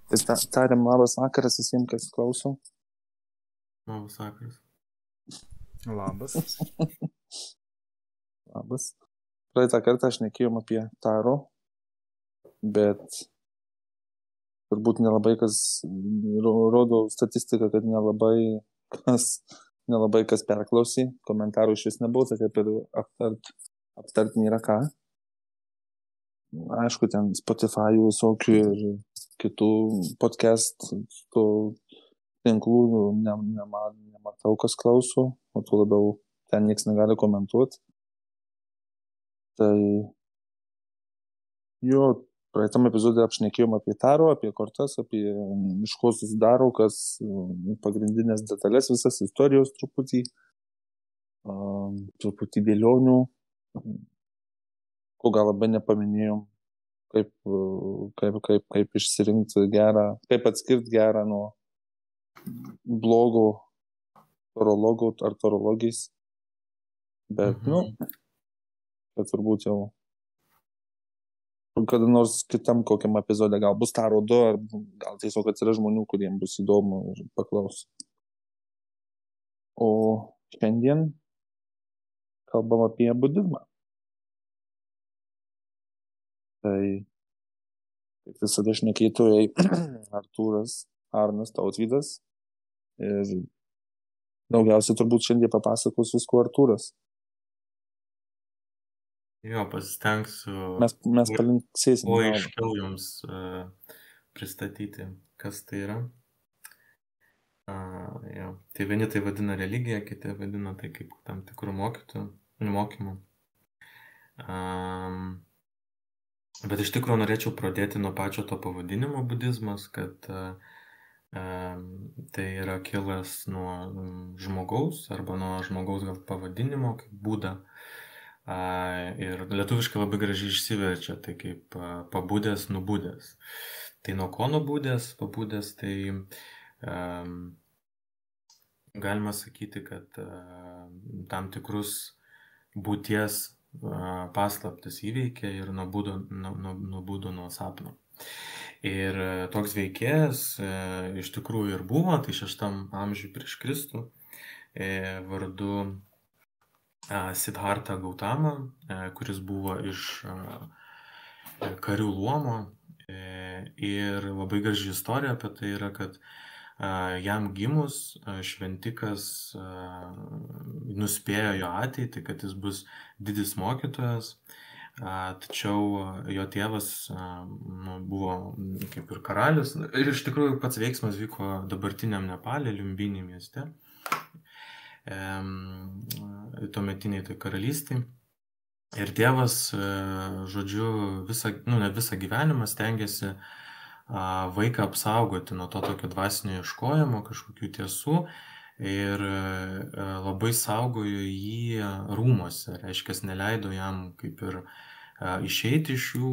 Tai tariam labas vakaras visiems, kas klauso. Labas vakaras. Labas. Labas. Praeitą kartą aš nekėjom apie taro, bet turbūt nelabai kas, rodo statistika, kad nelabai kas perklausė, komentarų iš vis nebuvo, tai kaip ir aptart nėra ką. Aišku, ten Spotify visokių ir kitų podcast tinklų nematau, kas klauso, o tuo labiau ten nieks negali komentuoti. Tai jo, praeitam epizodė apšnekėjom apie taro, apie kortas, apie iš ko susidaro, kas pagrindinės detalės, visas istorijos truputį dėlionių, ko gal labai nepaminėjom, kaip išsirinkti gerą, kaip atskirti gerą nuo blogo torologo ar torologijais. Bet, kad turbūt jau kada nors kitam kokiam epizode gal bus taro 2, ar gal tiesiog atsiras žmonių, kuriems bus įdomu ir paklaus. O šiandien kalbam apie budizmą. Tai kaip visada šnekėtojai Artūras, Arnas, Tautvydas. Ir daugiausiai turbūt šiandien papasakos visko Artūras. Jo, pasistengsiu. Mes palinksėsim. O aiškiau jums pristatyti, kas tai yra. Jo. Tai vieni tai vadina religija, kiti vadina tai kaip tam tikrų mokymų. Bet iš tikrųjų norėčiau pradėti nuo pačio to pavadinimo budizmas, kad tai yra kilęs nuo žmogaus arba nuo žmogaus gal pavadinimo, kaip Buda. Ir lietuviškai labai gražiai išsiverčia, tai kaip pabudęs, nubudęs. Tai nuo ko nubudęs, pabudęs, tai galima sakyti, kad tam tikrus būties paslaptis įveikė ir nubudo nuo sapno. Ir toks veikėjas iš tikrųjų ir buvo, tai 6 amžiuje prieš Kristų, vardu Siddhartha Gautama, kuris buvo iš karių luomo. Ir labai graži istorija apie tai yra, kad jam gimus šventikas nuspėjo jo ateitį, kad jis bus didis mokytojas, tačiau jo tėvas buvo kaip ir karalius. Ir iš tikrųjų pats veiksmas vyko dabartiniam Nepale, Liumbini mieste, tuometiniai tai karalystai. Ir tėvas, žodžiu, ne visą gyvenimą stengiasi vaiką apsaugoti nuo to tokio dvasinio ieškojimo, kažkokių tiesų, ir labai saugojo jį rūmuose, reiškia, neleido jam kaip ir išeiti iš jų,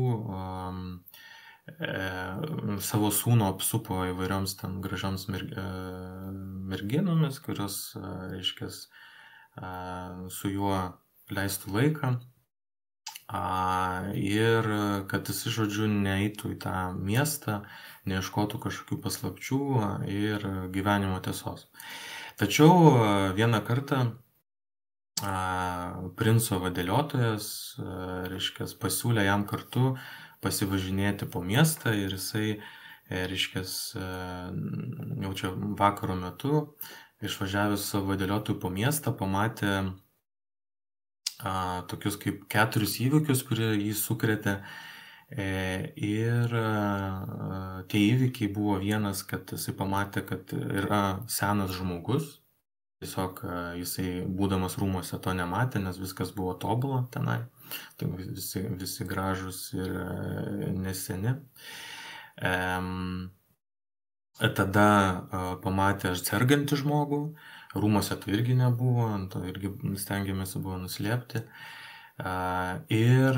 savo sūnų apsupo įvairioms ten gražioms merginomis, kurios, reiškia, su juo leistų laiką. Ir kad jis, žodžiu, neeitų į tą miestą, neieškotų kažkokių paslapčių ir gyvenimo tiesos. Tačiau vieną kartą princo vadėliotojas, reiškia, pasiūlė jam kartu pasivažinėti po miestą ir jisai, reiškia, jau čia vakaro metu, išvažiavęs savo vadėliotojų po miestą, pamatė tokius kaip 4 įvykius, kurie jį sukrėtė. Ir tie įvykiai buvo vienas, kad jisai pamatė, kad yra senas žmogus. Tiesiog jisai, būdamas rūmuose, to nematė, nes viskas buvo tobula tenai. Tai visi gražus ir neseni. Tada pamatė sergantį žmogų. Rūmuose tai irgi nebuvo, to irgi stengiamės buvo nuslėpti. Ir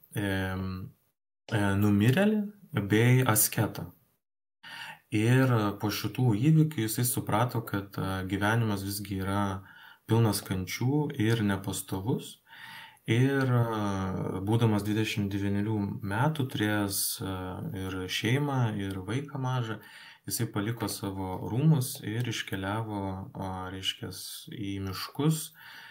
numirėlį bei asketą. Ir po šitų įvykių jisai suprato, kad gyvenimas visgi yra pilnas kančių ir nepastovus. Ir būdamas 29 metų, turėjęs ir šeimą, ir vaiką mažą, jisai paliko savo rūmus ir iškeliavo, reiškia, į miškus,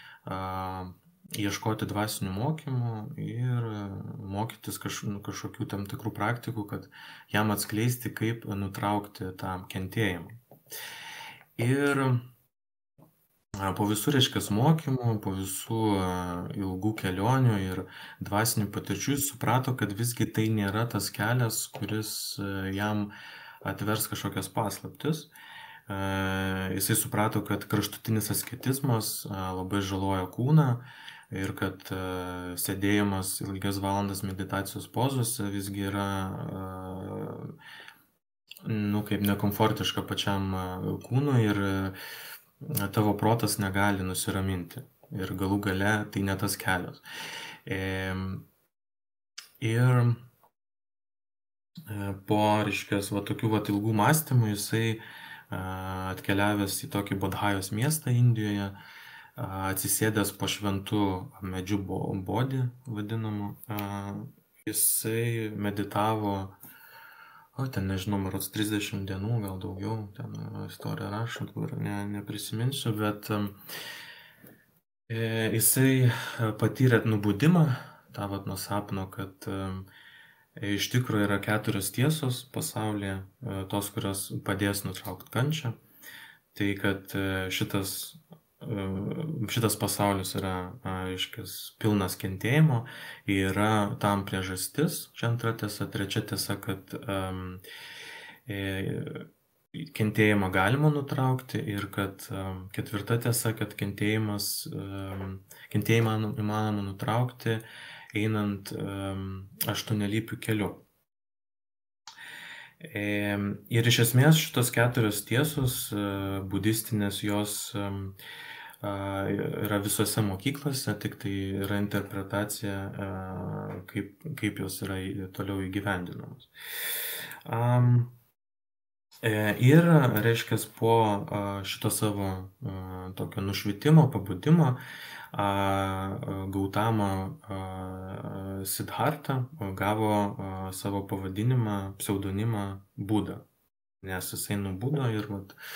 ieškoti dvasinių mokymų ir mokytis kažkokių tam tikrų praktikų, kad jam atskleisti, kaip nutraukti tą kentėjimą. Ir po visų, reiškia, mokymų, po visų ilgų kelionių ir dvasinių patirčių jis suprato, kad visgi tai nėra tas kelias, kuris jam atvers kažkokias paslaptis. Jisai suprato, kad kraštutinis asketizmas labai žaloja kūną ir kad sėdėjimas ilgias valandas meditacijos pozose visgi yra kaip nekomfortiška pačiam kūnui ir tavo protas negali nusiraminti. Ir galų gale tai ne tas kelias. Ir po, reiškia, tokių ilgų mąstymų jisai atkeliavęs į tokį Bodhajos miestą Indijoje, atsisėdęs po šventų medžių bodį vadinamu, jisai meditavo, ten nežinau, marods 30 dienų, gal daugiau, ten istoriją rašant, kur neprisiminsiu, bet jisai patyrė nubudimą, tą nuo sapno, kad iš tikrųjų yra 4 tiesos pasaulyje, tos, kurios padės nutraukti kančią. Tai kad šitas pasaulis yra, aiškis, pilnas kentėjimo, yra tam priežastis, čia antra tiesa, trečia tiesa, kad kentėjimą galima nutraukti ir kad ketvirta tiesa, kad kentėjimą įmanoma nutraukti einant 8-lypiu keliu. Ir iš esmės šitos 4 tiesos budistinės, jos yra visose mokyklose, tik tai yra interpretacija, kaip jos yra toliau įgyvendinamos. Ir, reiškia, po šito savo tokio nušvitimo, pabudimo, Gautama Siddharta gavo savo pavadinimą, pseudonimą Buda, nes jisai nubudo ir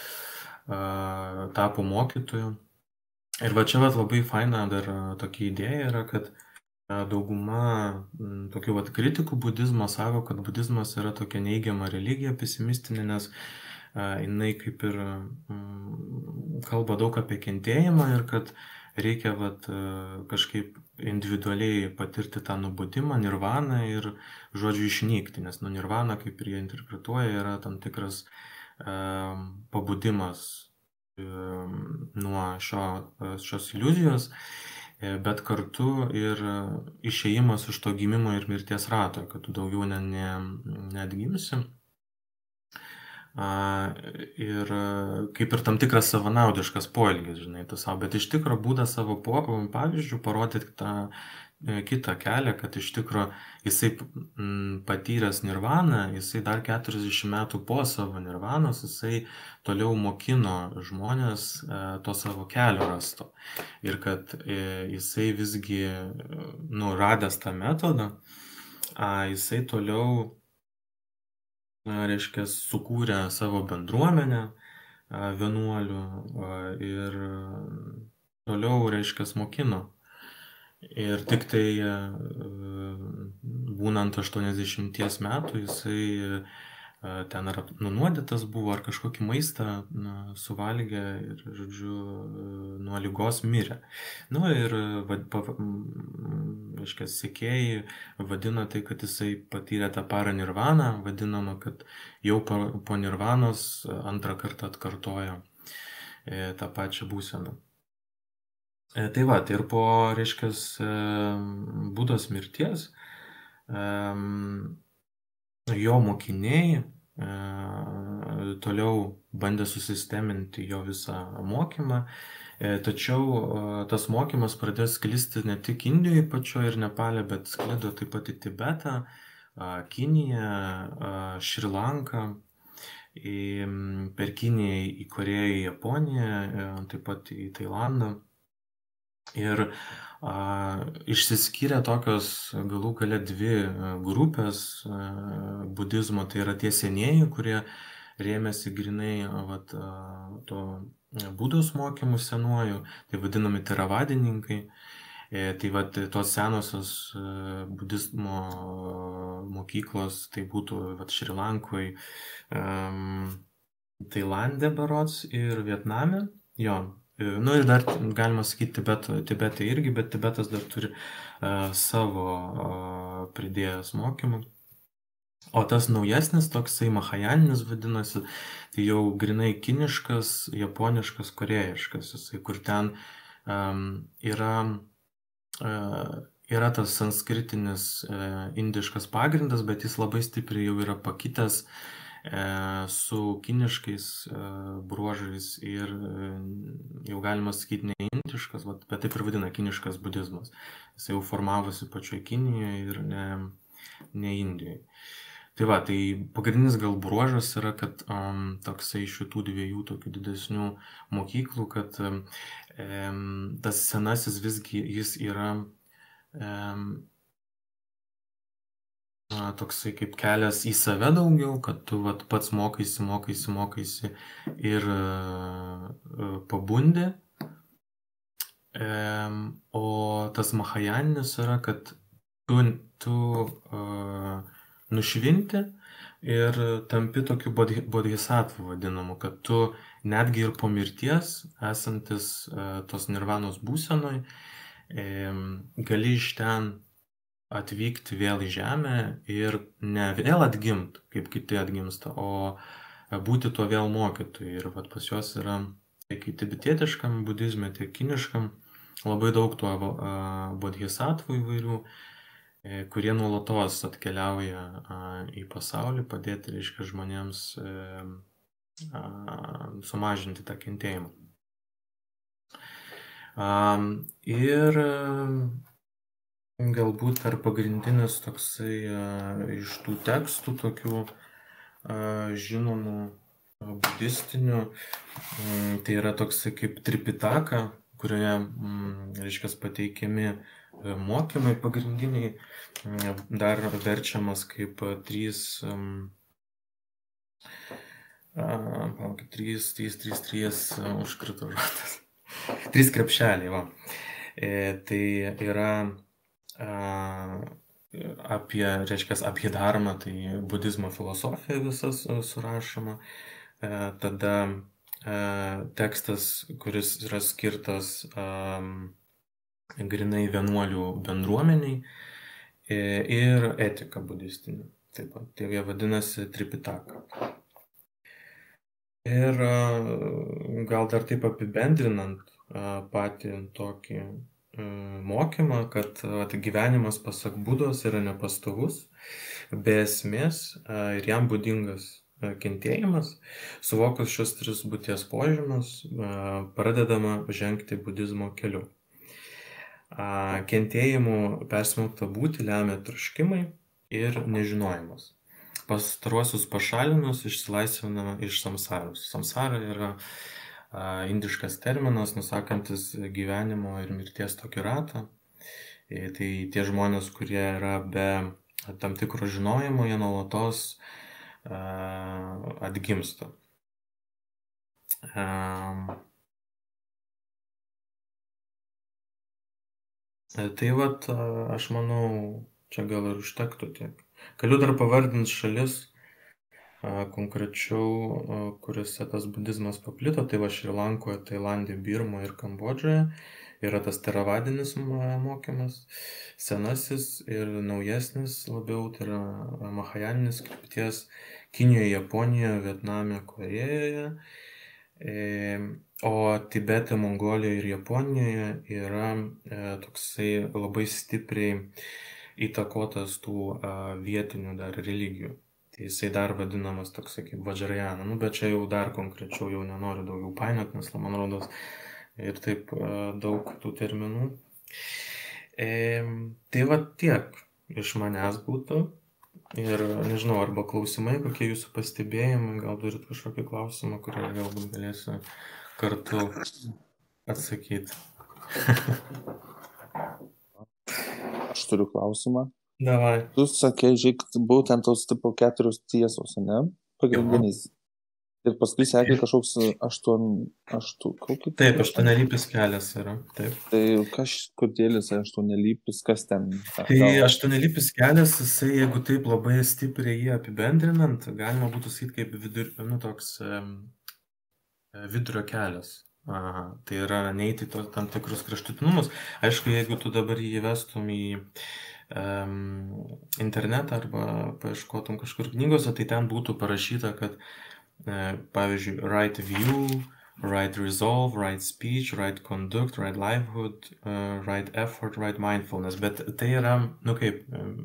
tapo mokytoju. Ir čia labai faina dar tokia idėja yra, kad dauguma tokių kritikų budizmo sako, kad budizmas yra tokia neigiama religija, pesimistinė, nes jinai kaip ir kalba daug apie kentėjimą ir kad reikia kažkaip individualiai patirti tą nubudimą, nirvaną ir, žodžiu, išnykti, nes nirvana, kaip ir jie interpretuoja, yra tam tikras pabudimas nuo šios iliuzijos, bet kartu ir išėjimas iš to gimimo ir mirties rato, kad tu daugiau neatgimsi. Ir kaip ir tam tikras savanaudiškas poelgis, žinai, tu savo, bet iš tikro būdą savo pavyzdžių parodyti tą kitą kelią, kad iš tikro jisai patyręs nirvaną, jisai dar 40 metų po savo nirvanos, jisai toliau mokino žmonės to savo kelio rasto. Ir kad jisai visgi, radęs tą metodą, jisai toliau, reiškia, sukūrė savo bendruomenę vienuolių ir toliau, reiškia, mokino. Ir tik tai būnant 80 metų jisai ten ar nunuodytas buvo, ar kažkokį maistą suvalgė ir, žodžiu, nuo ligos mirė. Ir, reiškia, sekėjai vadina tai, kad jisai patyrė tą paranirvaną, vadinama, kad jau po nirvanos antrą kartą atkartojo tą pačią būseną. Tai ir po, reiškia, Budos mirties jo mokiniai toliau bandė susisteminti jo visą mokymą, tačiau tas mokymas pradėjo sklisti ne tik Indijoje pačioje ir Nepale, bet sklido taip pat į Tibetą, Kiniją, Šri Lanką, per Kiniją į Korėją, į Japoniją, taip pat į Tailandą. Ir Išsiskyrė tokios galų gale dvi grupės budizmo, tai yra tie senieji, kurie rėmėsi grinai to Budos mokymų senuoju, tai vadinami teravadininkai. Tai tos senosios budizmo mokyklos, tai būtų Šri Lankoj, Tailande berods ir Vietname. Jo. Nu ir dar galima sakyti Tibete irgi, bet Tibetas dar turi savo pridėjęs mokymų. O tas naujesnis, toksai mahajaninis vadinasi, tai jau grinai kiniškas, japoniškas, korėjiškas, jisai, kur ten yra tas sanskritinis indiškas pagrindas, bet jis labai stipriai jau yra pakitęs su kiniškais bruožais ir jau galima sakyti ne indiškas, bet taip ir vadina kiniškas budizmas. Jis jau formavosi pačioj Kinijoje ir ne Indijoje. Tai pagrindinis gal bruožas yra, kad toksai šitų dviejų tokių didesnių mokyklų, kad tas senasis visgi jis yra toksai kaip kelias į save daugiau, kad tu pats mokaisi ir pabundi. O tas mahajaninis yra, kad tu nušvinti ir tampi tokiu bodhisattva vadinamu, kad tu netgi ir po mirties, esantis tos nirvanos būsenoj, gali iš ten atvykti vėl į žemę ir ne vėl atgimt, kaip kiti atgimsta, o būti tuo vėl mokytoju. Ir pas juos yra tiek tibetietiškam budizme, tiek kiniškam labai daug tuo bodhisattvų įvairių, kurie nuolatos atkeliauja į pasaulį padėti, reiškia, žmonėms sumažinti tą kentėjimą. Ir galbūt per pagrindinis toksai iš tų tekstų tokių žinomų budistinių, tai yra toksai kaip Tripitaka, kurioje, reiškia, pateikiami mokymai pagrindiniai, dar verčiamas kaip 3 užkrito žodis. 3 krepšeliai, va. Tai yra apie, reiškia, abhidharma, tai budizmo filosofija visas surašoma. Tada tekstas, kuris yra skirtas grinai vienuolių bendruomeniai ir etika budistinė. Taip pat, tai jie vadinasi Tripitaka. Ir gal dar taip apibendrinant patį tokį mokymą, kad gyvenimas pasak Budos yra nepastovus, be esmės ir jam būdingas kentėjimas. Suvokus šios 3 būties požymius, pradedama žengti budizmo keliu. Kentėjimu persmelktą būtį lemia troškimai ir nežinojimas. Pastaruosius pašalinus išsilaisvinama iš samsaros. Samsara yra indiškas terminas, nusakantis gyvenimo ir mirties tokį ratą. Tai tie žmonės, kurie yra be tam tikro žinojimo, jie nuolatos atgimsta. Tai aš manau, čia gal ir užtektų tiek. Galiu dar pavardinti šalis konkrečiau, kuriuose tas budizmas paplito. Tai Šri Lankoje, Tailande, Birmoje ir Kambodžoje yra tas teravadinis mokymas, senasis ir naujesnis labiau, tai yra mahajaninis krypties Kinijoje, Japonijoje, Vietname, Korėjoje. O Tibete, Mongolijoje ir Japonijoje yra toksai labai stipriai įtakotas tų vietinių dar religijų. Tai jisai dar vadinamas toksai kaip Vajrayana. Bet čia jau dar konkrečiau, jau nenoriu daugiau painiot, nes man rodos ir taip daug tų terminų. Tai tiek iš manęs būtų. Ir nežinau, arba klausimai, kokie jūsų pastebėjimai, gal turit kažkokį klausimą, kurį galbūt galėsiu kartu atsakyti. Aš turiu klausimą. Davai. Tu sakei, žiūrėk, būtent tos tipo 4 tiesos, ne? Pagrindinys. Ir paskui sekė kažkoks kokį? Taip, 8-lypis kelias yra. Taip. Tai kodėl jis 8-lypis, kas ten? Tai 8-lypis kelias, jisai, jeigu taip labai stipriai jį apibendrinant, galima būtų sakyti kaip toks vidurio kelias. Tai yra neiti tam tikrus kraštutinumus. Aišku, jeigu tu dabar jį įvestum į internetą arba paieškotum kažkur knygose, tai ten būtų parašyta, kad pavyzdžiui, right view, right resolve, right speech, right conduct, right livelihood, right effort, right mindfulness. Bet tai yra, kaip,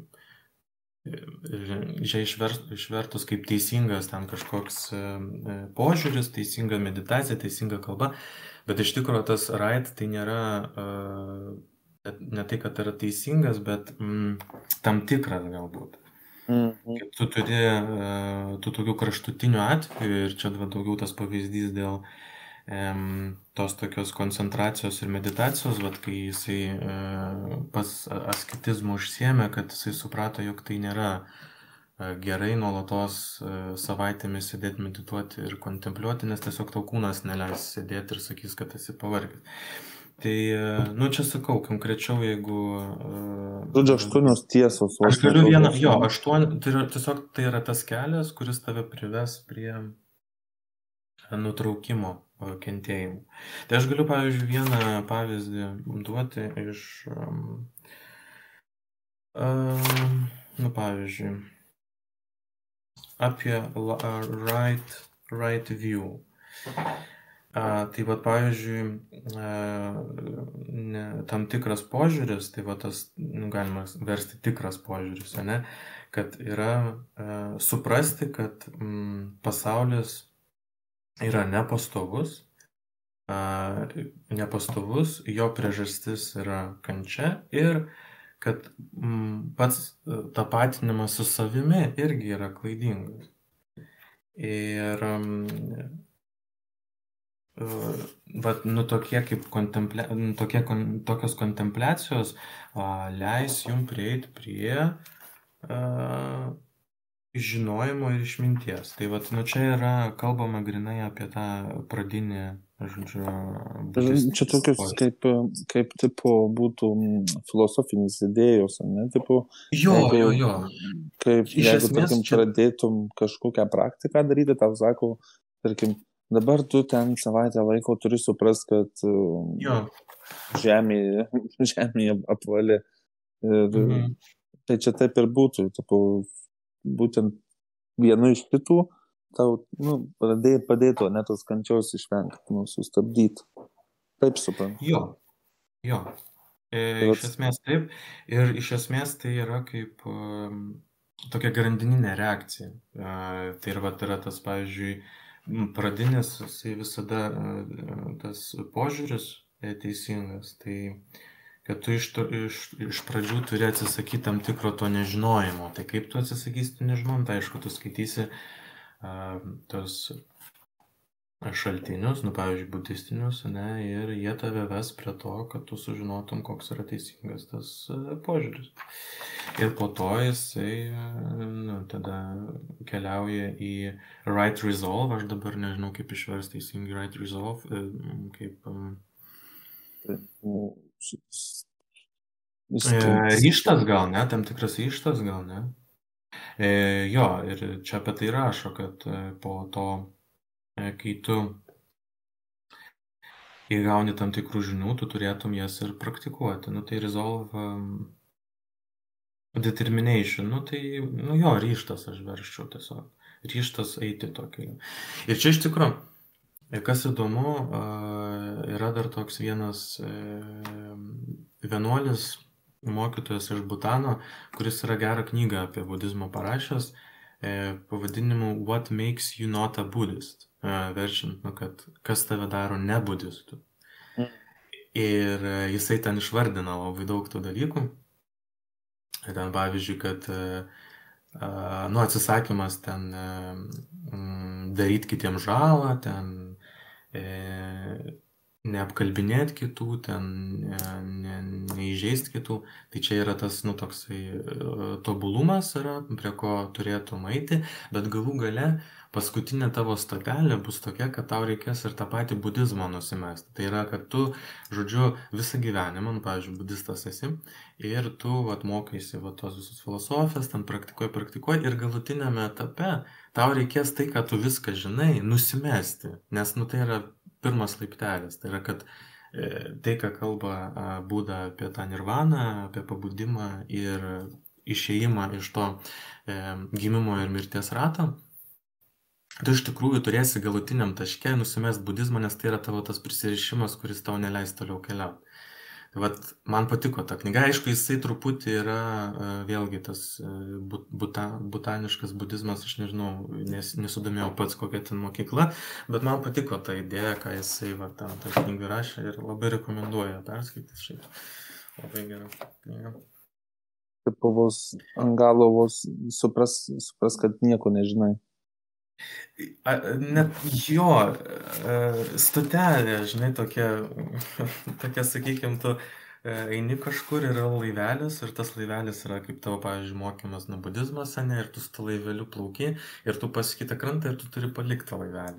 išvertus kaip teisingas ten kažkoks požiūris, teisinga meditacija, teisinga kalba. Bet iš tikrųjų tas right tai nėra, ne tai, kad yra teisingas, bet tam tikras galbūt. Tu turi tų tokių kraštutinių atvejų ir čia daugiau tas pavyzdys dėl tos tokios koncentracijos ir meditacijos, kai jisai pas asketizmu užsiėmė, kad jisai suprato, jog tai nėra gerai nuolatos savaitėmis sėdėti, medituoti ir kontempliuoti, nes tiesiog tau kūnas neleis sėdėti ir sakys, kad esi pavargęs. Tai, čia sakau, konkrečiau, jeigu... Žodžiu, 8 tiesos. Aš galiu vieną, 8, tiesiog tai yra tas kelias, kuris tave prives prie nutraukimo kentėjimų. Tai aš galiu, pavyzdžiui, vieną pavyzdį duoti iš, pavyzdžiui, apie right view. Tai pavyzdžiui, tam tikras požiūris, tai tas galima versti tikras požiūris, ne? Kad yra suprasti, kad pasaulis yra nepastovus, jo priežastis yra kančia ir kad pats tapatinimas su savimi irgi yra klaidingas. Ir tokie kaip tokios kontempliacijos leis jums prieiti prie žinojimo ir išminties. Tai čia yra kalbama grinai apie tą pradinį, žodžiu, čia tokios kaip tipo būtų filosofinis idėjos, ne? Tipo, jo. Kaip jeigu, tarkim, pradėtum kažkokią praktiką daryti, tau sako, tarkim, dabar tu ten savaitę laiko turi suprast, kad žemė apvali. Tai čia taip ir būtų. Būtent vienu iš kitų tau padėtų tos kančios išvengti, sustabdyti. Taip suprantu. Jo. Iš esmės taip. Ir iš esmės tai yra kaip tokia grandininė reakcija. Tai yra tas, pavyzdžiui, pradinis, jisai visada tas požiūris teisingas, tai kad tu iš pradžių turi atsisakyti tam tikro to nežinojimo. Tai kaip tu atsisakysi to nežinojimo, tai aišku, tu skaitysi tos šaltinius, pavyzdžiui, budistinius, ir jie tave ves prie to, kad tu sužinotum, koks yra teisingas tas požiūris. Ir po to jisai tada keliauja į right resolve, aš dabar nežinau, kaip išversti teisingai right resolve, kaip ryžtas gal, ne? Tam tikras ryžtas gal, ne? Jo, ir čia apie tai rašo, kad po to, kai tu įgauni tam tikrų žinių, tu turėtum jas ir praktikuoti. Tai resolve determination, tai, jo, ryžtas aš verščiau tiesiog. Ryžtas eiti tokį. Ir čia iš tikrųjų, kas įdomu, yra dar toks vienas vienuolis, mokytojas iš Butano, kuris yra gerą knygą apie budizmą parašęs, pavadinimu What Makes You Not a Buddhist, verčiant, kad kas tave daro ne budistu. Ir jisai ten išvardina labai daug tų dalykų. Ten pavyzdžiui, kad atsisakymas ten daryti kitiems žalą, ten neapkalbinėti kitų, neįžeisti kitų. Tai čia yra tas, toksai tobulumas yra, prie ko turėtum eiti, bet galų gale paskutinė tavo stotelė bus tokia, kad tau reikės ir tą patį budizmą nusimesti. Tai yra, kad tu, žodžiu, visą gyvenimą, pavyzdžiui, budistas esi ir tu mokaisi tos visus filosofijas, ten praktikuoji ir galutinėme etape tau reikės tai, kad tu viską žinai, nusimesti, nes tai yra pirmas laiptelis. Tai yra, kad tai, ką kalba Buda apie tą nirvaną, apie pabudimą ir išėjimą iš to gimimo ir mirties rato, tu iš tikrųjų turėsi galutiniam taške nusimest budizmą, nes tai yra tavo tas prisirišimas, kuris tau neleis toliau keliauti. Man patiko ta knyga, aišku, jisai truputį yra vėlgi tas botaniškas budizmas, aš nežinau, nesudomėjau pats kokia ten mokykla, bet man patiko ta idėja, ką jisai ten tą knygą rašė ir labai rekomenduoju perskaityti šiaip. Labai gera knyga. Taip, vos ant galo vos supras, kad nieko nežinai. Net jo, stotelė, žinai, tokia, sakykime, tu eini kažkur, yra laivelis ir tas laivelis yra kaip tavo, pavyzdžiui, mokymas nuo budizmas, ne, ir tu su to laiveliu plauki ir tu pas kitą krantą ir tu turi palikti tą laivelį.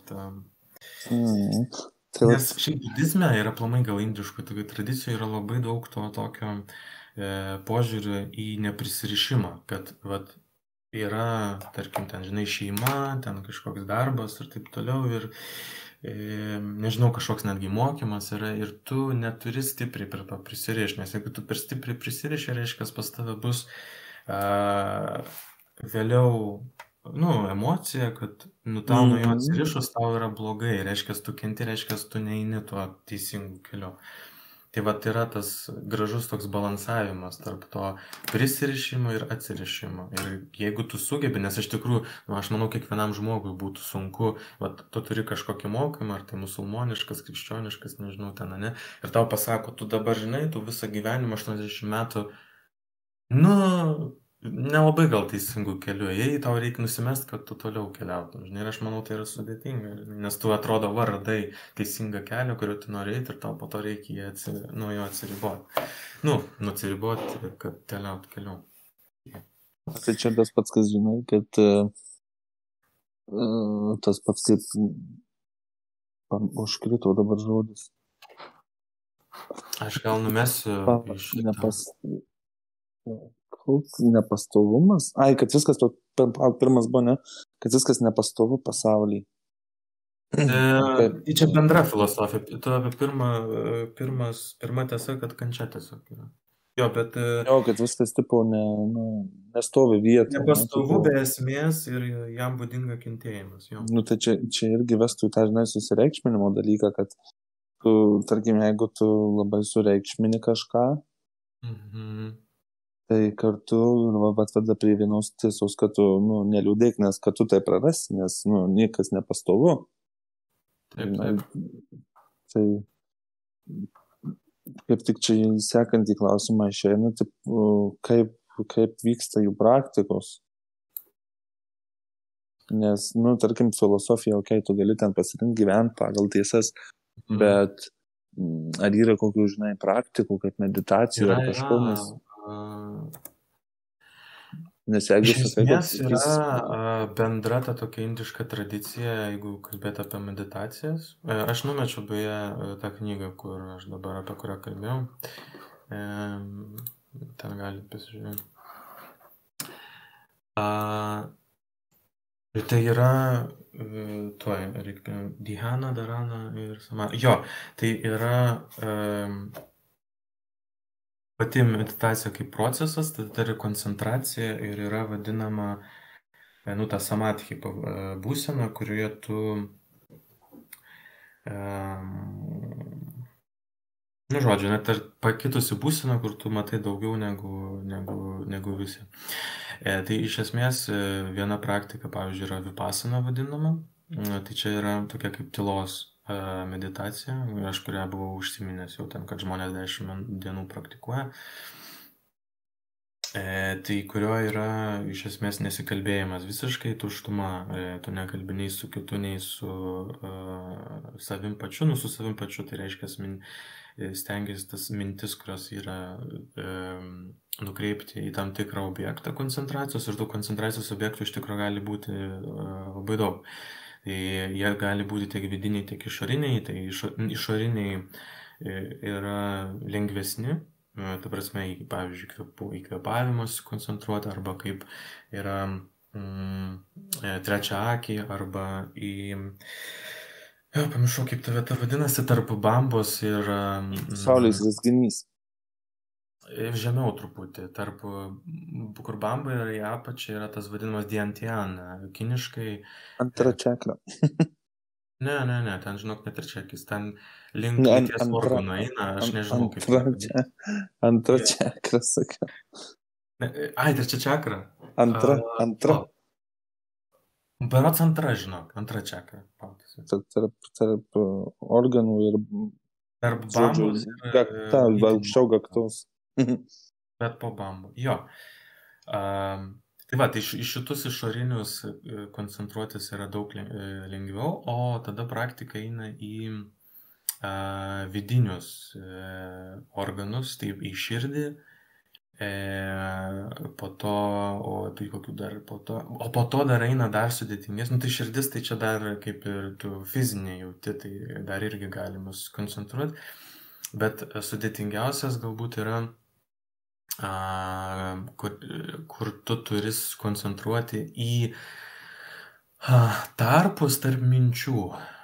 Nes šiaip budizme yra aplamai gal indiškų tradicijų, yra labai daug to tokio požiūrio į neprisirišimą, kad yra, tarkim, ten, žinai, šeima, ten kažkoks darbas ir taip toliau ir, nežinau, kažkoks netgi mokymas yra ir tu neturi stipriai prie to prisirišti, nes jeigu tu per stipriai prisiriši, reiškia, pas tave bus vėliau, emocija, kad, tau nuo jo atsirišus, tau yra blogai, reiškia, tu kenti, reiškia, tu neini tuo teisingu keliu. Tai yra tas gražus toks balansavimas tarp to prisirišimo ir atsirišimo. Ir jeigu tu sugebi, nes iš tikrųjų, aš manau, kiekvienam žmogui būtų sunku, tu turi kažkokį mokymą, ar tai musulmoniškas, krikščioniškas, nežinau, ne, ir tau pasako, tu dabar žinai, tu visą gyvenimą 80 metų, nelabai gal teisingų kelių, jei tau reikia nusimest, kad tu toliau keliautum, žinai, ir aš manau, tai yra sudėtinga, nes tu atrodo radai teisingą kelią, kuriuo tu nori eiti, ir tau po to reikia nuo jo atsiriboti. Nuatsiriboti, kad keliaut keliu. Tai čia tas pats, kas žinai, kad tas pats kaip užkrito dabar žodis. Aš gal numesiu iš nepastovumas. Kad viskas, pirmas buvo, ne? Kad viskas nepastovu pasaulyje. Čia bendra filosofija. Tu apie pirma tiesa, kad kančia tiesiog yra. Jo, bet... kad viskas tipo nestovi vietoje. Nepastovu be esmės ir jam būdinga kentėjimas. Jo. Tai čia irgi vestų tą, žinai, susireikšminimo dalyką, kad tu, tarkim, jeigu tu labai sureikšmini kažką, tai kartu atveda prie vienos tiesos, kad tu neliūdėk, nes kad tu tai prarasi, nes niekas nepastovu. Taip. Tai kaip tik čia sekantį klausimą išeina, kaip vyksta jų praktikos. Nes, tarkim, filosofija, tu gali ten pasirinkti gyventi pagal tiesas, bet ar yra kokių, žinai, praktikų, kaip meditacijų ar kažko, nes jeigu iš esmės yra bendra ta tokia indiška tradicija, jeigu kalbėti apie meditacijas. Aš numečiau beje tą knygą, apie kurią kalbėjau. Ten galite pasižiūrėti. Ir tai yra Dhyana, Dharana ir Samadhi. Jo, tai yra pati meditacija kaip procesas, tai yra koncentracija ir yra vadinama ta samadhi būsena, kurioje tu net ir pakitusi būsena, kur tu matai daugiau negu visi. Tai iš esmės viena praktika, pavyzdžiui, yra vipassana vadinama. Tai čia yra tokia kaip tylos meditacija, aš kurią buvau užsiminęs jau ten, kad žmonės 10 dienų praktikuoja. Tai kurio yra iš esmės nesikalbėjimas visiškai tuštuma, tu nekalbi nei su kitu, nei su savim pačiu, nu su savim pačiu, tai reiškia stengiasi tas mintis, kurios yra nukreipti į tam tikrą objektą koncentracijos ir tų koncentracijos objektų iš tikrųjų gali būti labai daug. Tai jie gali būti tiek vidiniai, tiek išoriniai, tai išoriniai yra lengvesni, ta prasme, pavyzdžiui, į kvėpavimą susikoncentruoti, arba kaip yra trečią akį, arba į... pamiršau, kaip ta vieta vadinasi, tarp bambos ir... Saulės rezginys. Žemiau truputį, tarp, kur bamba yra į apačią, yra tas vadinamas Diantian, kiniškai. Antra čakra. Ne, ten, žinok, net ir čekis, ten link lyties organų eina, aš nežinau kaip. Antra čakra, sakiau. Ai, trečia čakra? Antra. Berods antra, žinok, antra čakra. Tarp organų ir... Tarp bambos ir... aukščiau gaktos. Bet po bambu, jo. Tai va, tai iš šitus išorinius koncentruotis yra daug lengviau, o tada praktika eina į vidinius organus, taip į širdį, po to, o po to dar eina dar sudėtingesnis, nu tai širdis, tai čia dar kaip ir tu fizinė jauti, tai dar irgi galima susikoncentruoti, bet sudėtingiausias galbūt yra kur tu turi koncentruoti į tarpus tarp minčių.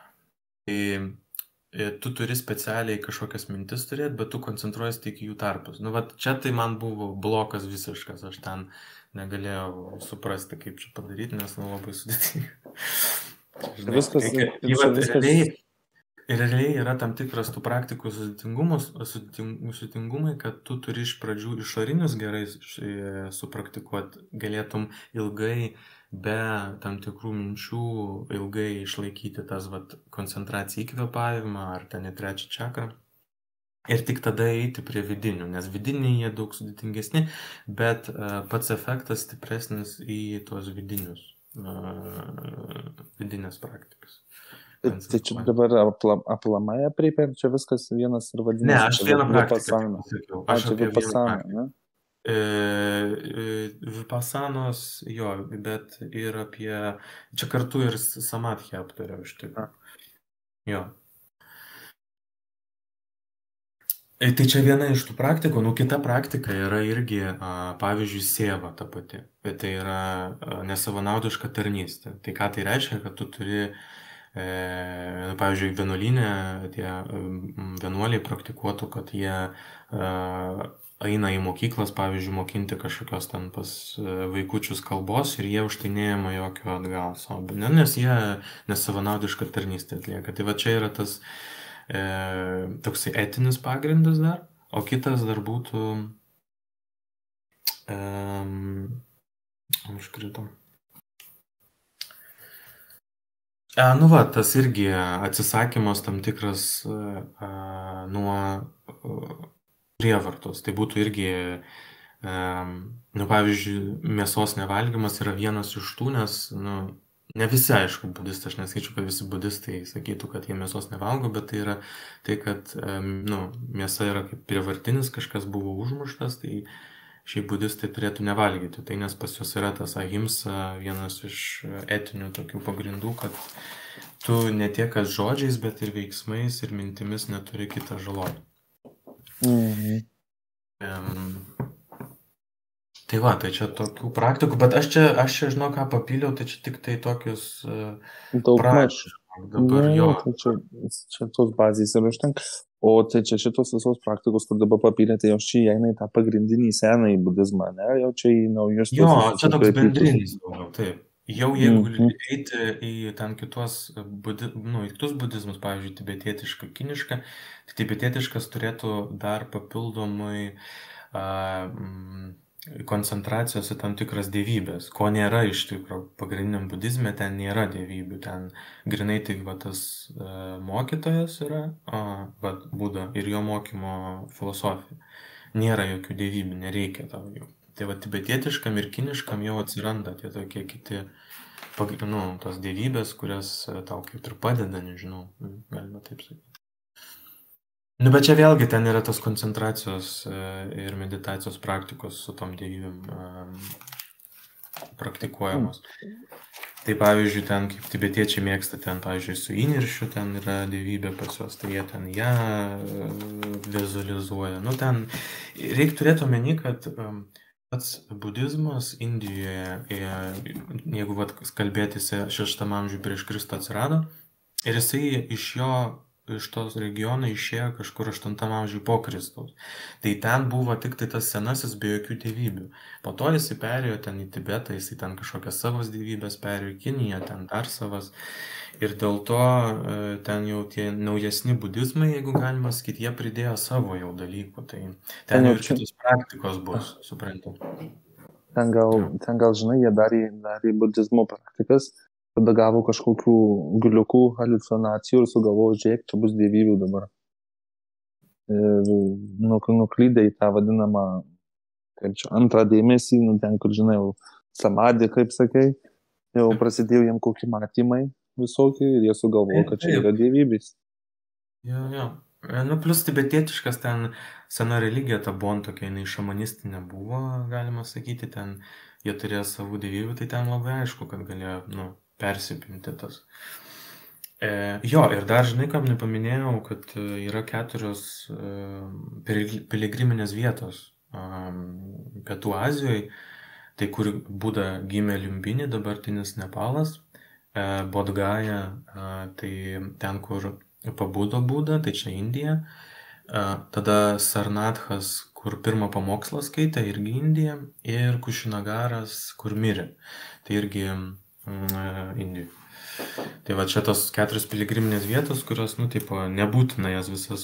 Tai tu turi specialiai kažkokias mintis turėti, bet tu koncentruojas tik į jų tarpus. Nu, vat čia tai man buvo blokas visiškas, aš ten negalėjau suprasti, kaip čia padaryti, nes labai sudėtinga. Ir realiai yra tam tikras tų praktikų sudėtingumai, kad tu turi iš pradžių išorinius gerai supraktikuoti, galėtum ilgai be tam tikrų minčių ilgai išlaikyti tas koncentraciją į kvėpavimą ar ten į trečią čakrą. Ir tik tada eiti prie vidinių, nes vidiniai jie daug sudėtingesni, bet pats efektas stipresnis į tuos vidinės praktikas. Tai čia dabar aplamai aprėpia, ar čia viskas vienas ir vadinasi? Ne, aš vieną praktiką pasakiau. Aš apie Vipassana, ne? Vipassanos, jo, bet ir apie... Čia kartu ir samadhį aptariau iš tikrųjų. Jo. Tai čia viena iš tų praktikų, nu kita praktika yra irgi, pavyzdžiui, sėva ta pati. Tai yra nesavanaudiška tarnystė. Tai ką tai reiškia, kad tu turi... pavyzdžiui, vienuolyne tie vienuoliai praktikuotų, kad jie eina į mokyklas, pavyzdžiui, mokinti kažkokios ten pas vaikučius kalbos ir jie už tai neima jokio atgal savo, nes jie nesavanaudišką tarnystę atlieka. Tai va čia yra tas toksai etinis pagrindas dar, o kitas dar būtų užkrito. Nu va, tas irgi atsisakymas tam tikras nuo prievartos. Tai būtų irgi, pavyzdžiui, mėsos nevalgymas yra vienas iš tų, nes, ne visi, aišku, budistai, aš neskaičiu, kad visi budistai sakytų, kad jie mėsos nevalgo, bet tai yra tai, kad, mėsa yra kaip prievartinis, kažkas buvo užmuštas, tai šiaip budistai turėtų nevalgyti. Tai nes pas juos yra tas ahimsa, vienas iš etinių tokių pagrindų, kad tu ne tiek kad žodžiais, bet ir veiksmais ir mintimis neturi kitą žaloti. Tai va, tai čia tokių praktikų, bet aš čia žinau, ką papyliau, tai čia tik tai tokius prašymus. Dabar jo. Tai čia tos bazės ir užtenka. O tai čia šitos visos praktikos, kur dabar papylė, tai jau čia įeina į tą pagrindinį senąjį budizmą, ne? Jau čia į naujus... Jo, čia toks bendrinis, taip. Jau jeigu eiti į ten kitus budizmus, pavyzdžiui, tibetietišką, kinišką, tai tibetietiškas turėtų dar papildomai koncentracijos į tam tikras dievybės, ko nėra iš tikrųjų pagrindiniam budizme, ten nėra dievybių, ten grinai tik tas mokytojas yra, Buda ir jo mokymo filosofija. Nėra jokių dievybių, nereikia tau jų. Tai va, tibetietiškam ir kiniškam jau atsiranda tie tokie kiti, tos dievybės, kurias tau kaip ir padeda, nežinau, galima taip sakyti. Bet čia vėlgi ten yra tos koncentracijos ir meditacijos praktikos su tom dievybėm praktikuojamos. Tai pavyzdžiui, ten kaip tibetiečiai mėgsta, ten pavyzdžiui, su įniršiu ten yra dievybė pas juos, tai jie ten ją vizualizuoja. Ten reikia turėti omeny, kad pats budizmas Indijoje, jeigu kalbėti, 6 amžiuje prieš Kristų atsirado, ir jisai iš tos regiono išėjo kažkur 8 amžiuje po Kristaus. Tai ten buvo tik tai tas senasis be jokių dievybių. Po to jisai perėjo ten į Tibetą, jisai ten kažkokias savas dievybės perėjo į Kiniją, ten dar savas. Ir dėl to ten jau tie naujesni budizmai, jeigu galima sakyti, jie pridėjo savo jau dalykų. Tai ten jau ir kitos praktikos bus, suprantu. Ten gal žinai, jie darė budizmo praktikas, tada gavo kažkokių guliukų, haliucinacijų ir sugalvojo, žiūrėk, čia bus dievybių dabar. Ir nuklydė į tą vadinamą, kaip čia, antrą dėmesį, ten, kur, žinai, jau samadį, kaip sakai, jau prasidėjo jiem kokie matymai visokie ir jie sugalvojo, kad čia yra dievybės. Jo. Plus tibetietiškas ten sena religija, ta bon tokia, jinai šamanistinė buvo, galima sakyti, ten jie turėjo savų dievybių, tai ten labai aišku, kad galėjo, persipinti tas. Jo, ir dar, žinai, kam nepaminėjau, kad yra 4 piligriminės vietos Pietų Azijoje, tai kur Buda gimė Liumbini, dabartinis Nepalas, Bodgaja, tai ten, kur pabudo Buda, tai čia Indija, tada Sarnathas, kur pirmą pamokslą skaitė, irgi Indija, ir Kušinagaras, kur mirė, tai irgi Indijų. Tai va čia tos 4 piligriminės vietos, kurios, nebūtina jas visas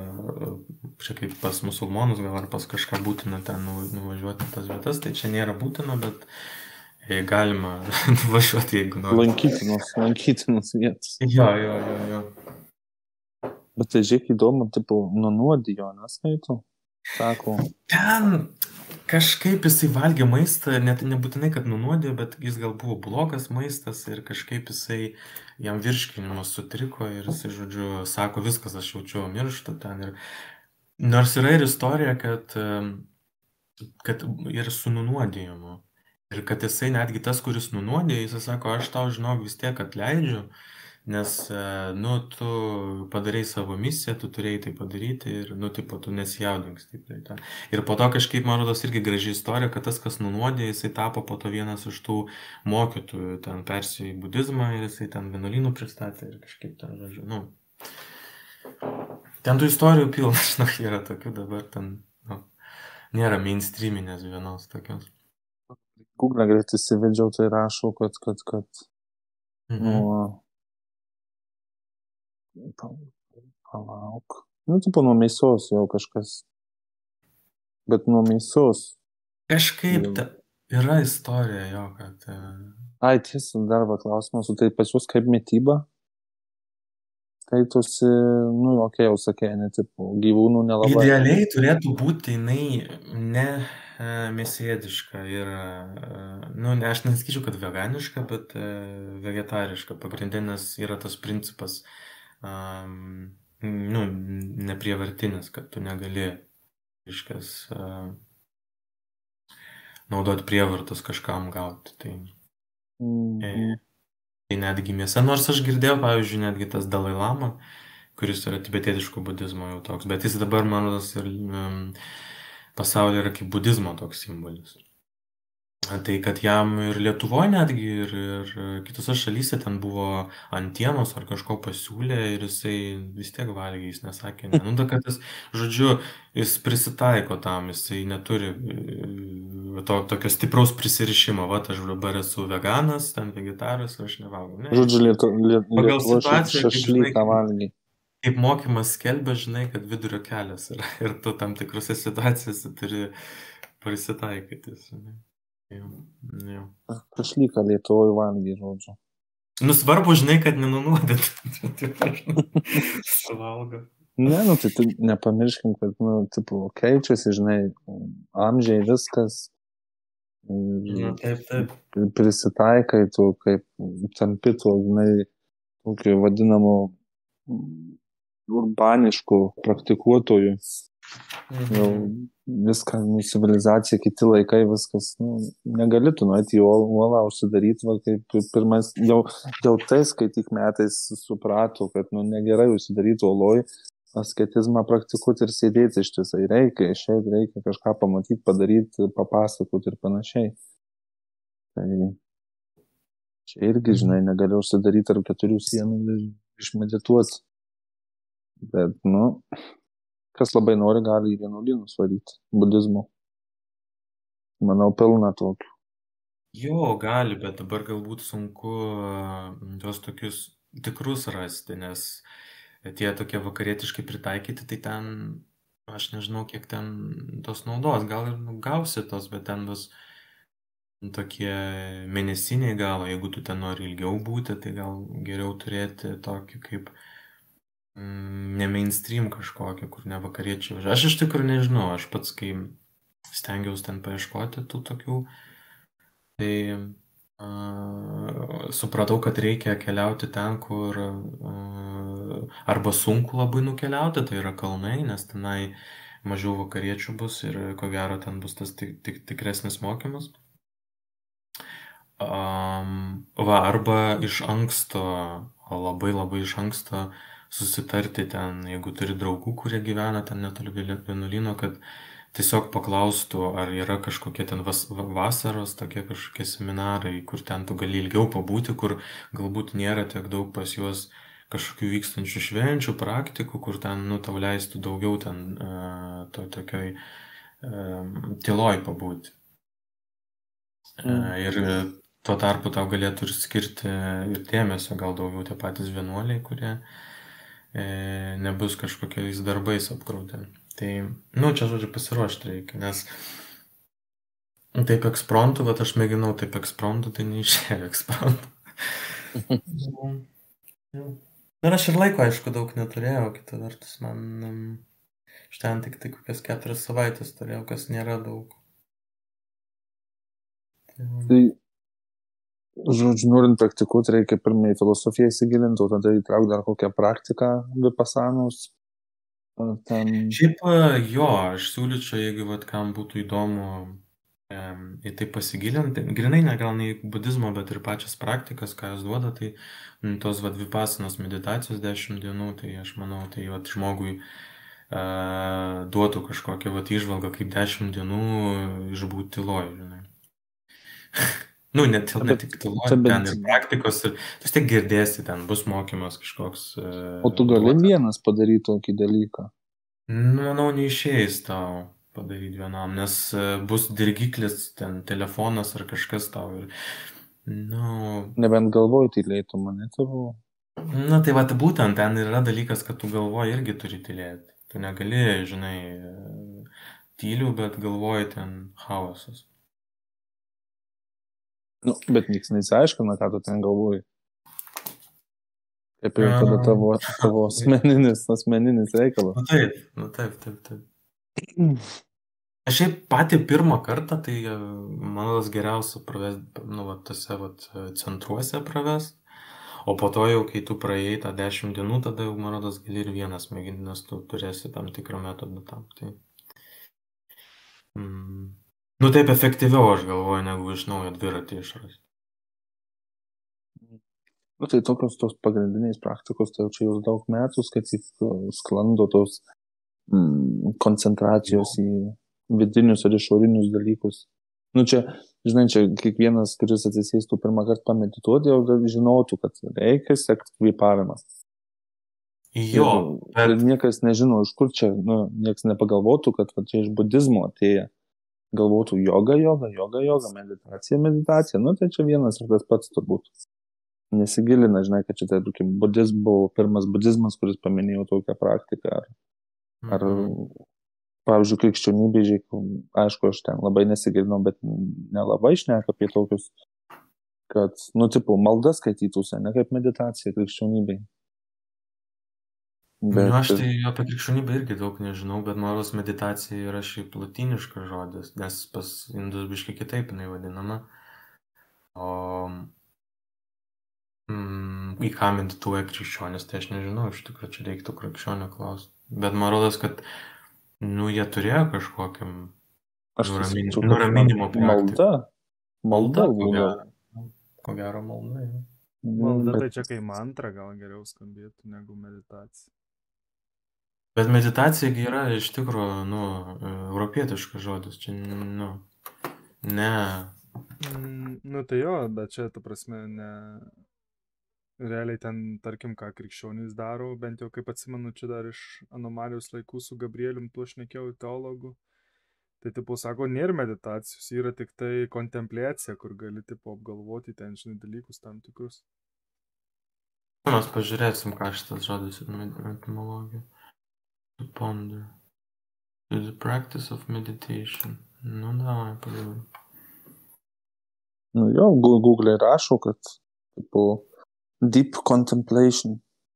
čia kaip pas musulmonus, gal ar pas kažką būtina ten nuvažiuoti tas vietas, tai čia nėra būtina, bet galima nuvažiuoti, jeigu nori. Lankytinos vietos. Jo. Bet tai žiūrėk įdomu, nunuodijo, neskaito, sako. Ten kažkaip jisai valgė maistą, net nebūtinai, kad nunuodijo, bet jis gal buvo blogas maistas ir kažkaip jisai jam virškinimas sutriko ir jisai, žodžiu, sako, viskas, aš jaučiu mirštą ten. Ir nors yra ir istorija, kad ir su nunuodijimu. Ir kad jisai netgi tas, kuris nunuodijo, jisai sako, aš tau žinok vis tiek atleidžiu, nes, tu padarei savo misiją, tu turėjai tai padaryti ir, tu nesijaudink stipriai. Ir po to kažkaip, man rodos, irgi graži istorija, kad tas, kas nunuodė, jisai tapo po to vienas iš tų mokytojų, ten persėjo į budizmą ir jisai ten vienuolynų pristatė ir kažkaip ten, žodžiu, ten tų istorijų pilna, žinok, yra tokių dabar, ten, nėra mainstreaminės vienos tokios. Google greit įsivedžiau, tai rašo, kad palauk. Nuo mėsos jau kažkas. Bet nuo mėsos. Kažkaip yra istorija jo, kad... Ai, tiesa, dar klausimas, tai pas jūs kaip mityba? Skaitosi, jau sakė, gyvūnų nelabai. Idealiai turėtų būti jinai ne mėsėdiška ir, aš nesakyčiau, kad veganiška, bet vegetariška. Pagrindinis yra tas principas, neprievartinis, kad tu negali, naudoti prievartos kažkam gauti. Tai netgi mėsa, nors aš girdėjau, pavyzdžiui, netgi tas Dalai Lama, kuris yra tibetietiško budizmo jau toks, bet jis dabar, man rodos, ir pasaulyje yra kaip budizmo toks simbolis. Tai kad jam ir Lietuvoje netgi, ir kitose šalyse ten buvo antienos ar kažko pasiūlė ir jisai vis tiek valgė, jis nesakė, ne. Kad jis, žodžiu, jis prisitaiko tam, jisai neturi tokio stipraus prisirišimo, aš dabar esu veganas, ten vegetaras, aš nevalgau. Žodžiu, pagal situaciją, šašlyką valgy. Kaip mokymas skelbia, žinai, kad vidurio kelias yra ir tu tam tikrose situacijose turi prisitaikyti. Jau. Šašlyką Lietuvoje valgy, žodžiu. Svarbu, žinai, kad nenunuodyt. Suvalgo. Ne, tai nepamirškim, kad, keičiasi, žinai, amžiai viskas. Na, taip. Ir prisitaikai, tu kaip tampi tu, žinai, tokiu vadinamu urbanišku praktikuotoju. Jau viską, civilizacija, kiti laikai, viskas, negali tu nueiti į uolą, užsidaryti, va, kaip pirmas, jau tais, kai tik metais suprato, kad negerai užsidaryti uoloj, asketizmą praktikuoti ir sėdėti ištisai. Reikia kažką pamatyti, padaryti, papasakoti ir panašiai. Tai čia irgi, žinai, negali užsidaryti tarp 4 sienų ir išmedituoti. Bet, kas labai nori, gali į vienuolynus varyti budizmo. Manau, pilna tokių. Jo, gali, bet dabar galbūt sunku tuos tokius tikrus rasti, nes tie tokie vakarietiškai pritaikyti, tai ten, aš nežinau, kiek ten tos naudos, gal ir gausi tos, bet ten bus tokie mėnesiniai gal, jeigu tu ten nori ilgiau būti, tai gal geriau turėti tokį kaip ne mainstream kažkokį, kur ne vakariečiai važiuoja. Aš iš tikrųjų nežinau, aš pats, kai stengiausi ten paieškoti tų tokių, tai supratau, kad reikia keliauti ten, kur arba sunku labai nukeliauti, tai yra kalnai, nes tenai mažiau vakariečių bus ir ko gero ten bus tas tikresnis mokymas. Arba iš anksto, labai iš anksto susitarti ten, jeigu turi draugų, kurie gyvena ten netoli vienuolyno, kad tiesiog paklaustų, ar yra kažkokie ten vasaros tokie kažkokie seminarai, kur ten tu gali ilgiau pabūti, kur galbūt nėra tiek daug pas juos kažkokių vykstančių švenčių, praktikų, kur ten, tau leistų daugiau ten tokioj tyloj pabūti. Ir tuo tarpu tau galėtų ir skirti ir dėmesio, gal daugiau tie patys vienuoliai, kurie nebus kažkokiais darbais apkrauti. Tai, čia žodžiu pasiruošti reikia, nes taip ekspromtu, bet aš mėginau taip ekspromtu, tai neišėjo ekspromtu. Ir aš ir laiko, aišku, daug neturėjau, kita vertus, man iš ten tik kokias 4 savaitės turėjau, kas nėra daug. Tai, žodžiu, norint praktikuoti, reikia pirmai filosofiją įsigilinti, o tada įtraukti dar kokią praktiką vipasanos. Šiaip jo, aš siūlyčiau, jeigu kam būtų įdomu į tai pasigilinti, grinai ne gal ne į budizmo, bet ir pačias praktikas, ką jos duoda, tai tos vipasanos meditacijos 10 dienų, tai aš manau, tai žmogui duotų kažkokią įžvalgą, kaip 10 dienų išbūti tyloj, žinai. Ne tik tyloj, ten ir praktikos, ir vis tiek girdėsi, ten bus mokymas kažkoks. O tu gali vienas padaryti tokį dalyką? Manau, neišeis tau padaryti vienam, nes bus dirgiklis, ten telefonas ar kažkas tau. Nebent galvoju, tylėtų mane tavo. Tai būtent ten yra dalykas, kad tu galvoji irgi turi tylėti. Tu negali, žinai, tyliu, bet galvoji ten chaosas. Bet niks nesiaiškina, ką tu ten galvoji. Kaip jau tada tavo asmeninis reikalas. Taip. Aš šiaip patį pirmą kartą, tai man tas geriausia pravest, tose centruose pravest, o po to jau, kai tu praėjai tą 10 dienų, tada jau, man rodos, gali ir vienas mėginti, nes tu turėsi tam tikrą metodą tam. Tai. Taip efektyviau, aš galvoju, negu iš naujo dviratį išrasti. Tai tokios tos pagrindinės praktikos, tai čia jau daug metų, kad sklando tos koncentracijos į vidinius ir išorinius dalykus. Čia, žinai, čia kiekvienas, kuris atsisėstų pirmą kartą pamedituoti, jau žinotų, kad reikia sekti kvėpavimą. Jo, bet niekas nežino, iš kur čia, niekas nepagalvotų, kad čia iš budizmo atėję. Galvotų joga, meditacija. Tai čia vienas ir tas pats turbūt. Nesigilina, žinai, kad čia tai buvo pirmas budizmas, kuris paminėjo tokią praktiką. Ar pavyzdžiui, krikščionybė, aišku, aš ten labai nesigilinau, bet nelabai šneka apie tokius, kad, malda skaitytųsi, ne kaip meditacija krikščionybei. Nu, aš tai apie krikščionybę irgi daug nežinau, bet man rodos meditacija yra šiaip lotyniškas žodis, nes pas indus biškai kitaip jinai vadinama. O į ką medituoja krikščionis, tai aš nežinau, iš tikrųjų čia reiktų krikščionio klausti. Bet man rodos, kad, jie turėjo kažkokiam nuraminimo praktiką. Malda ko būdavo. gero. Ko gero malda, jo. Malda tai čia kai mantra gal geriau skambėtų negu meditacija. Bet meditacija gi yra iš tikrųjų, europietiškas žodis, čia, ne. Nu tai jo, bet čia, ta prasme, ne... Realiai ten, tarkim, ką krikščionys daro, bent jau kaip atsimenu, čia dar iš anomalijos laikų su Gabrielium tuo šnekėjau teologu. Tai, tipo, sako, nėra meditacijos, yra tik tai kontempliacija, kur gali, tipo, apgalvoti ten, žinai, dalykus tam tikrus. Mes pažiūrėsim, ką šitas žodis etimologija. To ponder. The practice of meditation. Davai, pažiūrėjau. Jo, Google rašo, kad, tipo, deep contemplation.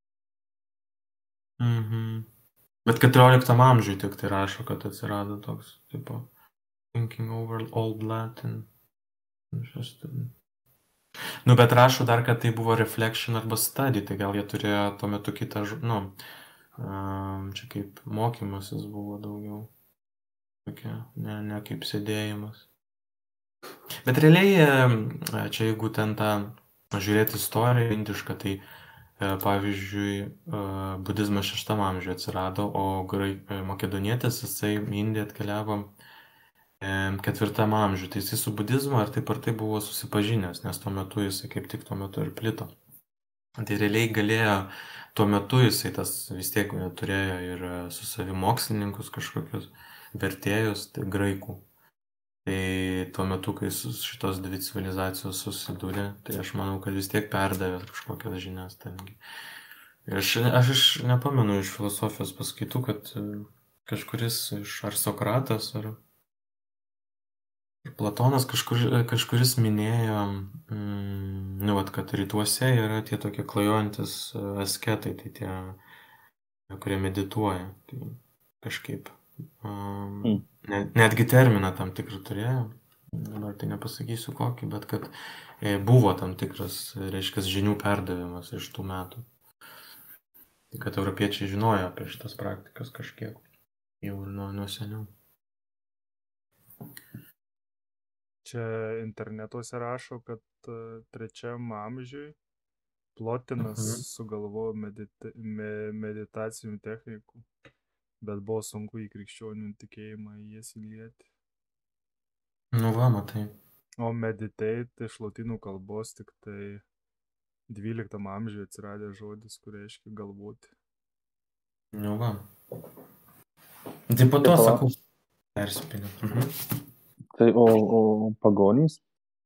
Bet 14 amžiui tik tai rašo, kad atsirado toks, tipo, thinking over old Latin. Bet rašo dar, kad tai buvo reflection arba study, tai gal jie turėjo tuo metu kitą, čia kaip mokymasis buvo daugiau. Tokia, ne kaip sėdėjimas. Bet realiai, čia jeigu ten tą žiūrėti istoriją indišką, tai pavyzdžiui, budizmas 6 amžiuje atsirado, o makedonietis, jisai į Indiją atkeliavo 4 amžiuje. Tai jisai su budizmu ar taip buvo susipažinęs, nes tuo metu jisai kaip tik tuo metu ir plito. Tai realiai galėjo, tuo metu jisai tas vis tiek turėjo ir su savimi mokslininkus kažkokius vertėjus, tai graikų. Tai tuo metu, kai šitos dvi civilizacijos susidūrė, tai aš manau, kad vis tiek perdavė kažkokias žinias. Aš nepamenu iš filosofijos paskaitų, kad kažkuris ar Sokratas, ar Platonas kažkuris minėjo, kad rytuose yra tie tokie klajojantis asketai, tai tie, kurie medituoja. Tai kažkaip... Netgi terminą tam tikrą turėjo, dabar tai nepasakysiu kokį, bet kad buvo tam tikras, reiškia, žinių perdavimas iš tų metų. Tai kad europiečiai žinojo apie šitas praktikas kažkiek jau nuo seniau. Čia internetuose rašo, kad 3 amžiui Plotinas sugalvojo meditacinių technikų. Bet buvo sunku į krikščionių tikėjimą jas įlieti. Matai. O meditate iš lotynų kalbos tik tai 12 amžiuje atsiradė žodis, kur reiškia galvoti. Tai po to sakau, persipinė. Tai o pagonys?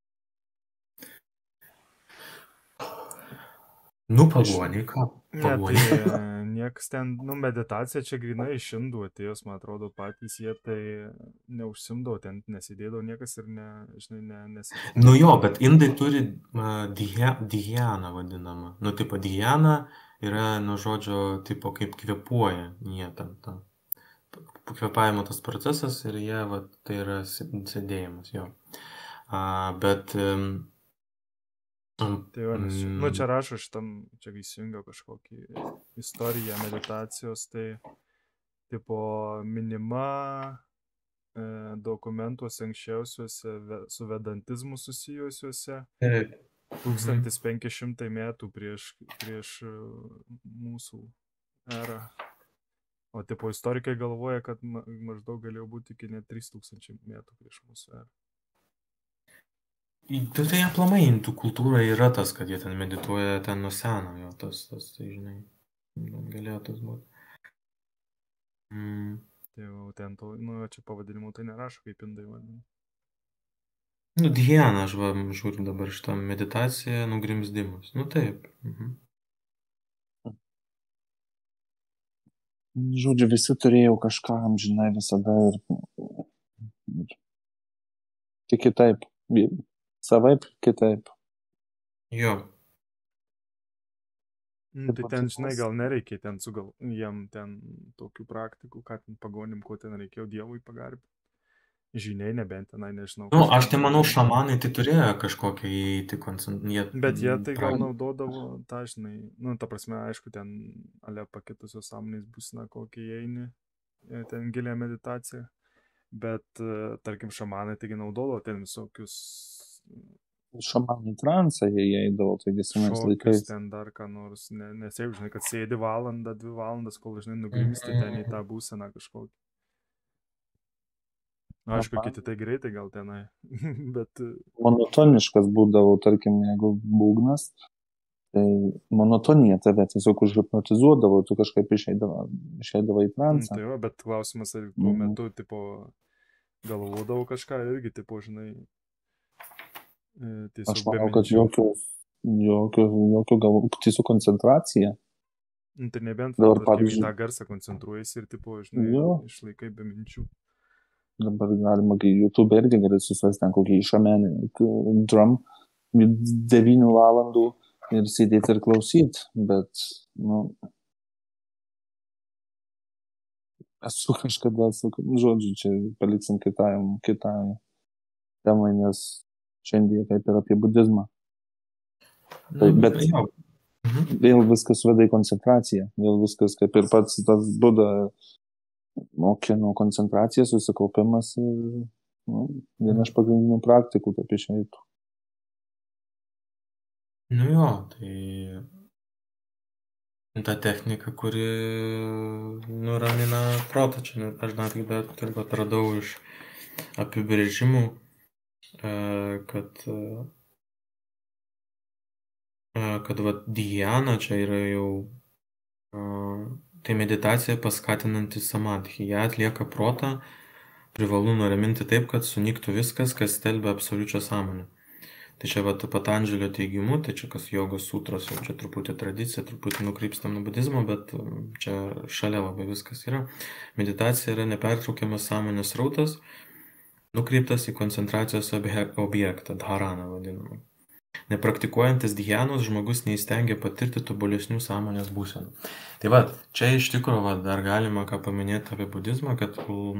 Pagoniai, ką? Pagoniai. Tai niekas ten, meditacija čia grinai iš indų atėjus, man atrodo, patys jie tai neužsimdavo, ten nesidėdavo niekas ir nesidėdavo. Jo, bet indai turi dhyana vadinamą. Tipo dhyana yra, žodžio, tipo kaip kvėpuoja, jie ten. Kvėpavimo tas procesas ir jie, tai yra sėdėjimas, jo. Bet... Tai va, čia rašo šitam, čia įsijungia kažkokį istoriją meditacijos, tai tipo minima dokumentuose anksčiausiuose su vedantizmu susijusiuose 1500 metų prieš mūsų erą. O tipo istorikai galvoja, kad maždaug galėjo būti iki net 3000 metų prieš mūsų erą. Tai aplamai indų kultūra yra tas, kad jie ten medituoja ten nuo seno, jo, tas, tai žinai, galėjo tas būti. Tai jau ten to, čia pavadinimu tai nerašo, kaip indai vadina. Dhyana, aš žiūriu dabar šitą meditaciją, nugrimzdimas. Taip. Žodžiu, visi turėjo kažką amžinai visada ir tik kitaip. Savaip kitaip. Jo. Tai ten, žinai, gal nereikia ten jiem ten tokių praktikų, ką ten pagonim, ko ten reikėjo Dievui pagarbinti. Žiniai, nebent tenai, nežinau. Aš tai manau, šamanai tai turėjo kažkokią įeiti koncentraciją. Bet jie tai gal naudodavo tą, žinai, ta prasme, aišku, ten ale pakitusios sąmonės būsina kokie įeini, ten gilę meditaciją. Bet, tarkim, šamanai taigi naudodavo ten visokius... Šamanai transą jie įeidavo, taigi senais laikais. Ten dar ką nors, nes jau, žinai, kad sėdi valandą, 2 valandas, kol, žinai, nugrimsti ten į tą būseną kažkokį. Aišku, kiti tai greitai gal tenai, bet... Monotoniškas būdavo, tarkim, jeigu būgnas, tai monotonija tave tiesiog užhipnotizuodavo, tu kažkaip išeidavo į transą. Tai jo, bet klausimas, ar tuo metu, tipo, galvodavo kažką irgi, tipo, žinai, tiesiog... Aš manau, kad jokio gal, tiesiog koncentracija. Tai nebent, tarkim, į tą garsą koncentruojasi ir, tipo, žinai, išlaikai be minčių. Dabar galima, YouTube irgi gali susirasti ten kokį išamenį drum 9 valandų ir sėdėti ir klausyti, bet, esu kažkada, žodžiu, čia paliksim kitai temai, nes šiandien kaip ir apie budizmą. Bet vėl viskas veda į koncentraciją, vėl viskas kaip ir pats tas Buda mokė nuo koncentracijos, susikaupimas ir viena iš pagrindinių praktikų taip išeitų. Tai ta technika, kuri nuramina protą, čia aš dar atradau iš apibrėžimų, kad dhyana čia yra jau tai meditacija paskatinanti samadhi. Ją atlieka protą, privalu nuraminti taip, kad sunyktų viskas, kas stelbia absoliučią sąmonę. Tai čia Patandželio teigimu, tai čia kas jogos sutros, čia truputį tradicija, truputį nukrypstam nuo budizmo, bet čia šalia labai viskas yra. Meditacija yra nepertraukiamas sąmonės srautas, nukreiptas į koncentracijos objektą, dharaną vadinamą. Nepraktikuojantis dhyanos žmogus neįstengia patirti tobulesnių sąmonės būsenų. Tai čia iš tikrųjų dar galima ką paminėti apie budizmą, kad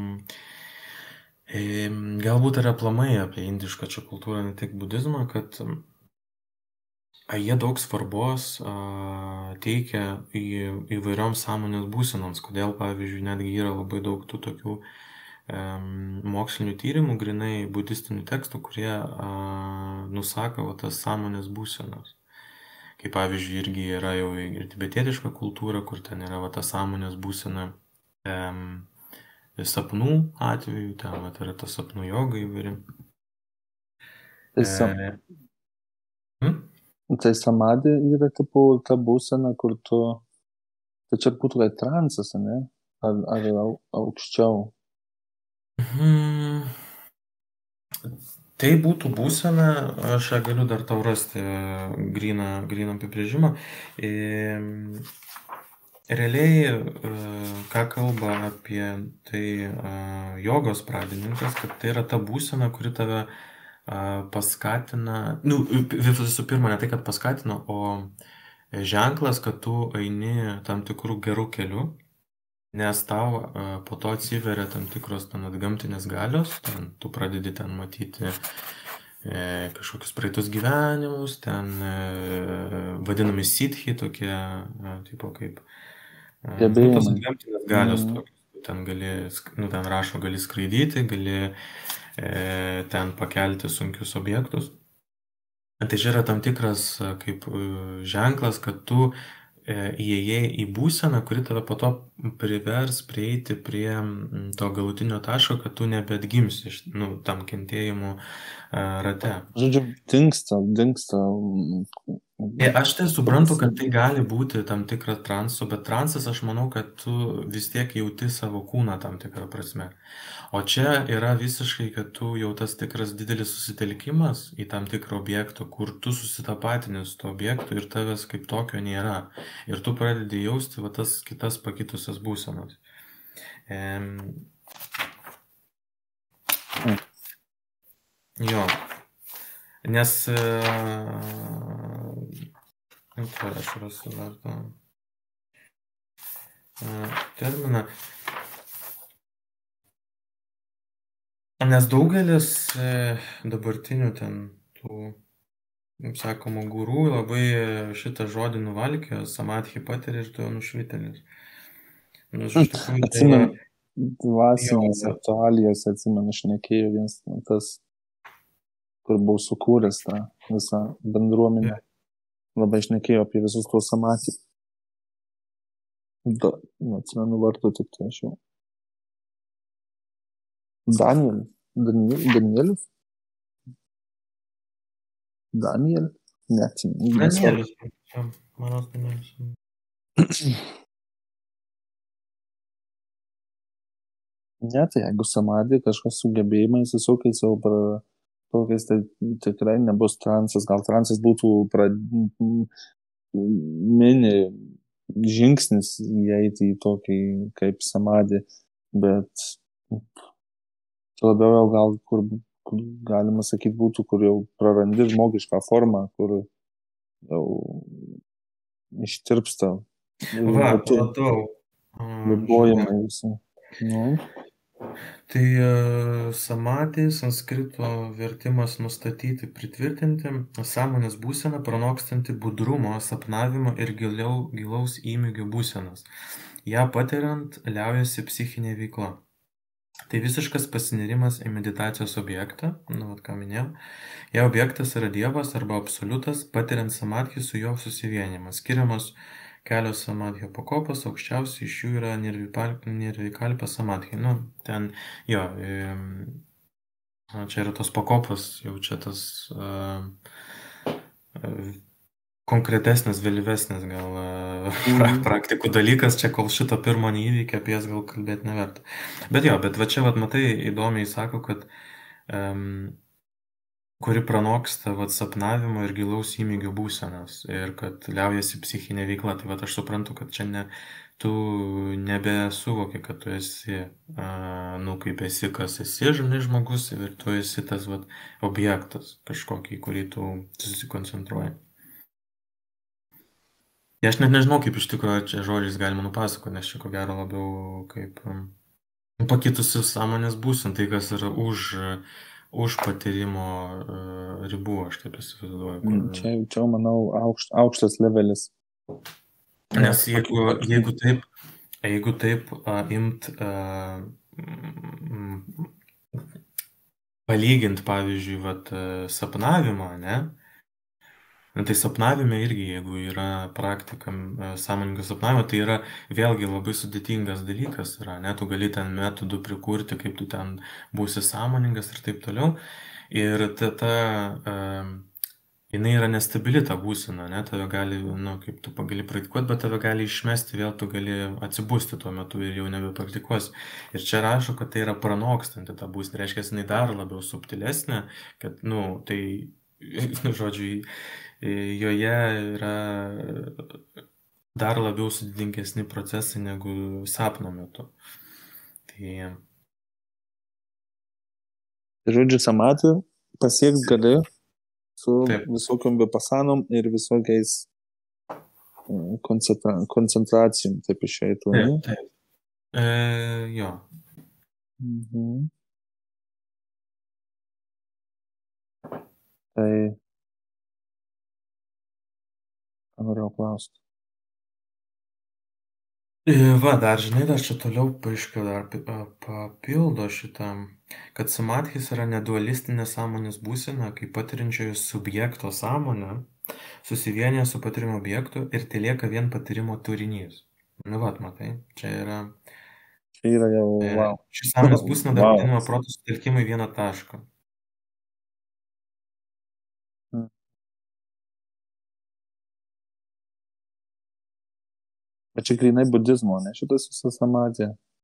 galbūt yra aplamai apie indišką čia kultūrą, ne tik budizmą, kad jie daug svarbos teikia įvairioms sąmonės būsenoms. Kodėl, pavyzdžiui, netgi yra labai daug tų tokių mokslinių tyrimų, grinai budistinių tekstų, kurie nusako tas sąmonės būsenas. Kaip pavyzdžiui, irgi yra jau ir tibetietiška kultūra, kur ten yra ta sąmonės būsena sapnų atveju, ten yra ta sapnų joga įvairi. Tai samadhi yra tipo ta būsena, kur tu... Tai čia būtų kaip transas, ne? Ar aukščiau? Tai būtų būsena, aš galiu dar tau rasti gryną apibrėžimą. Realiai, ką kalba apie tai jogos pradininkas, kad tai yra ta būsena, kuri tave paskatina, visų pirma, ne tai, kad paskatina, o ženklas, kad tu eini tam tikrų gerų kelių. Nes tau po to atsiveria tam tikros atgamtinės galios, tu pradedi ten matyti kažkokius praeitus gyvenimus, ten vadinami siddhi, tokie, tipo kaip tos atgamtinės galios, ten gali, ten rašo, gali skraidyti, gali ten pakelti sunkius objektus. Tai čia yra tam tikras kaip ženklas, kad tu įėjai į būseną, kuri tave po to privers prieiti prie to galutinio taško, kad tu nebeatgimsi tam kentėjimo rate. Žodžiu, dingsta. Aš tai suprantu, kad tai gali būti tam tikras transo, bet transas aš manau, kad tu vis tiek jauti savo kūną tam tikrą prasme. O čia yra visiškai, kad tu jau tas tikras didelis susitelkimas į tam tikrą objektą, kur tu susitapatini su to objektu ir tavęs kaip tokio nėra. Ir tu pradedi jausti tas kitas pakitusias būsenas. Jo. Nes Tai aš rasiu dar tą terminą. Nes daugelis dabartinių ten tų, kaip sakoma, gurų labai šitą žodį nuvalkė, samadhi patiria ir tu jau nušvitėlis. Nes iš tikrųjų tai yra... Atsimenu, dvasinės aktualijos, atsimenu, šnekėjo vienas tas, kur buvau sukūręs tą visą bendruomenę. Labai šnekėjo apie visus tos samadhi. Neatsimenu vardu, tik tai aš jau. Danielius? Daniel? Neatsimenu. Danielius. Manas Danielius. Ne, tai jeigu samadhi kažkas sugebėjimais visokiais jau tokiais, tai tikrai nebus transas. Gal transas būtų mini žingsnis įeiti į tokį kaip samadhi, bet labiau jau gal, kur galima sakyti būtų, kur jau prarandi žmogišką formą, kur jau ištirpsta. Va, platau. Ribojimai visi. Nu. Tai samadhi, sanskrito vertimas nustatyti, pritvirtinti, sąmonės būsena pranokstanti budrumo, sapnavimo ir gilaus įmygio būsenas. Ja patiriant liaujasi psichinė veikla. Tai visiškas pasinirimas į meditacijos objektą, ką minėjau. Ja objektas yra Dievas arba absoliutas, patiriant samadhi su jo susivienimas. Skiriamos kelios samadhio pakopos, aukščiausiai iš jų yra nirvikalpa samadhi. Ten, jo, čia yra tos pakopos, jau čia tas konkretesnis, vėlyvesnis gal praktikų dalykas, čia kol šito pirmo neįvykė, apie jas gal kalbėti neverta. Bet va čia, matai, įdomiai sako, kad kuri pranoksta sapnavimo ir gilaus įmygio būsenas ir kad liaujasi psichinė veikla. Tai aš suprantu, kad čia tu nebesuvoki, kad tu esi, kaip esi, kas esi, žmogus ir tu esi tas objektas kažkokį, kurį tu susikoncentruoji. Aš net nežinau, kaip iš tikrųjų čia žodžiais galima nupasakoti, nes čia ko gero labiau kaip pakitusi sąmonės būsena, tai kas yra už patyrimo ribų, aš taip įsivaizduoju. Čia manau, aukštas levelis. Nes jeigu taip imt, palygint, pavyzdžiui, sapnavimą, ne? Tai sapnavime irgi, jeigu yra praktika sąmoningo sapnavimo, tai yra vėlgi labai sudėtingas dalykas yra, ne? Tu gali ten metodų prikurti, kaip tu ten būsi sąmoningas ir taip toliau. Ir jinai yra nestabili ta būsena, ne? Tave gali, kaip tu gali praktikuoti, bet tave gali išmesti, vėl tu gali atsibusti tuo metu ir jau nebepraktikuosi. Ir čia rašo, kad tai yra pranokstanti ta būsena, reiškia, jinai dar labiau subtilesnė, kad, tai, žodžiu, joje yra dar labiau sudėtingesni procesai negu sapno metu. Tai... Žodžiu, samadhi pasieks gali su visokiom vipasanom ir visokiais koncentracijom, taip išeitų. Taip. Jo. Tai norėjau klausti. Dar čia toliau paaiškėjo, dar papildo šitam, kad samadhis yra nedualistinė sąmonės būsena, kai patiriančiojo subjekto sąmonė susivienija su patyrimo objektu ir tai lieka vien patyrimo turinys. Matai, čia yra... Čia yra jau, wow. Ši sąmonės būsena dar vadinama proto sutelkimą į vieną tašką. Bet čia grinai budizmo, ne šitas visas samadhi?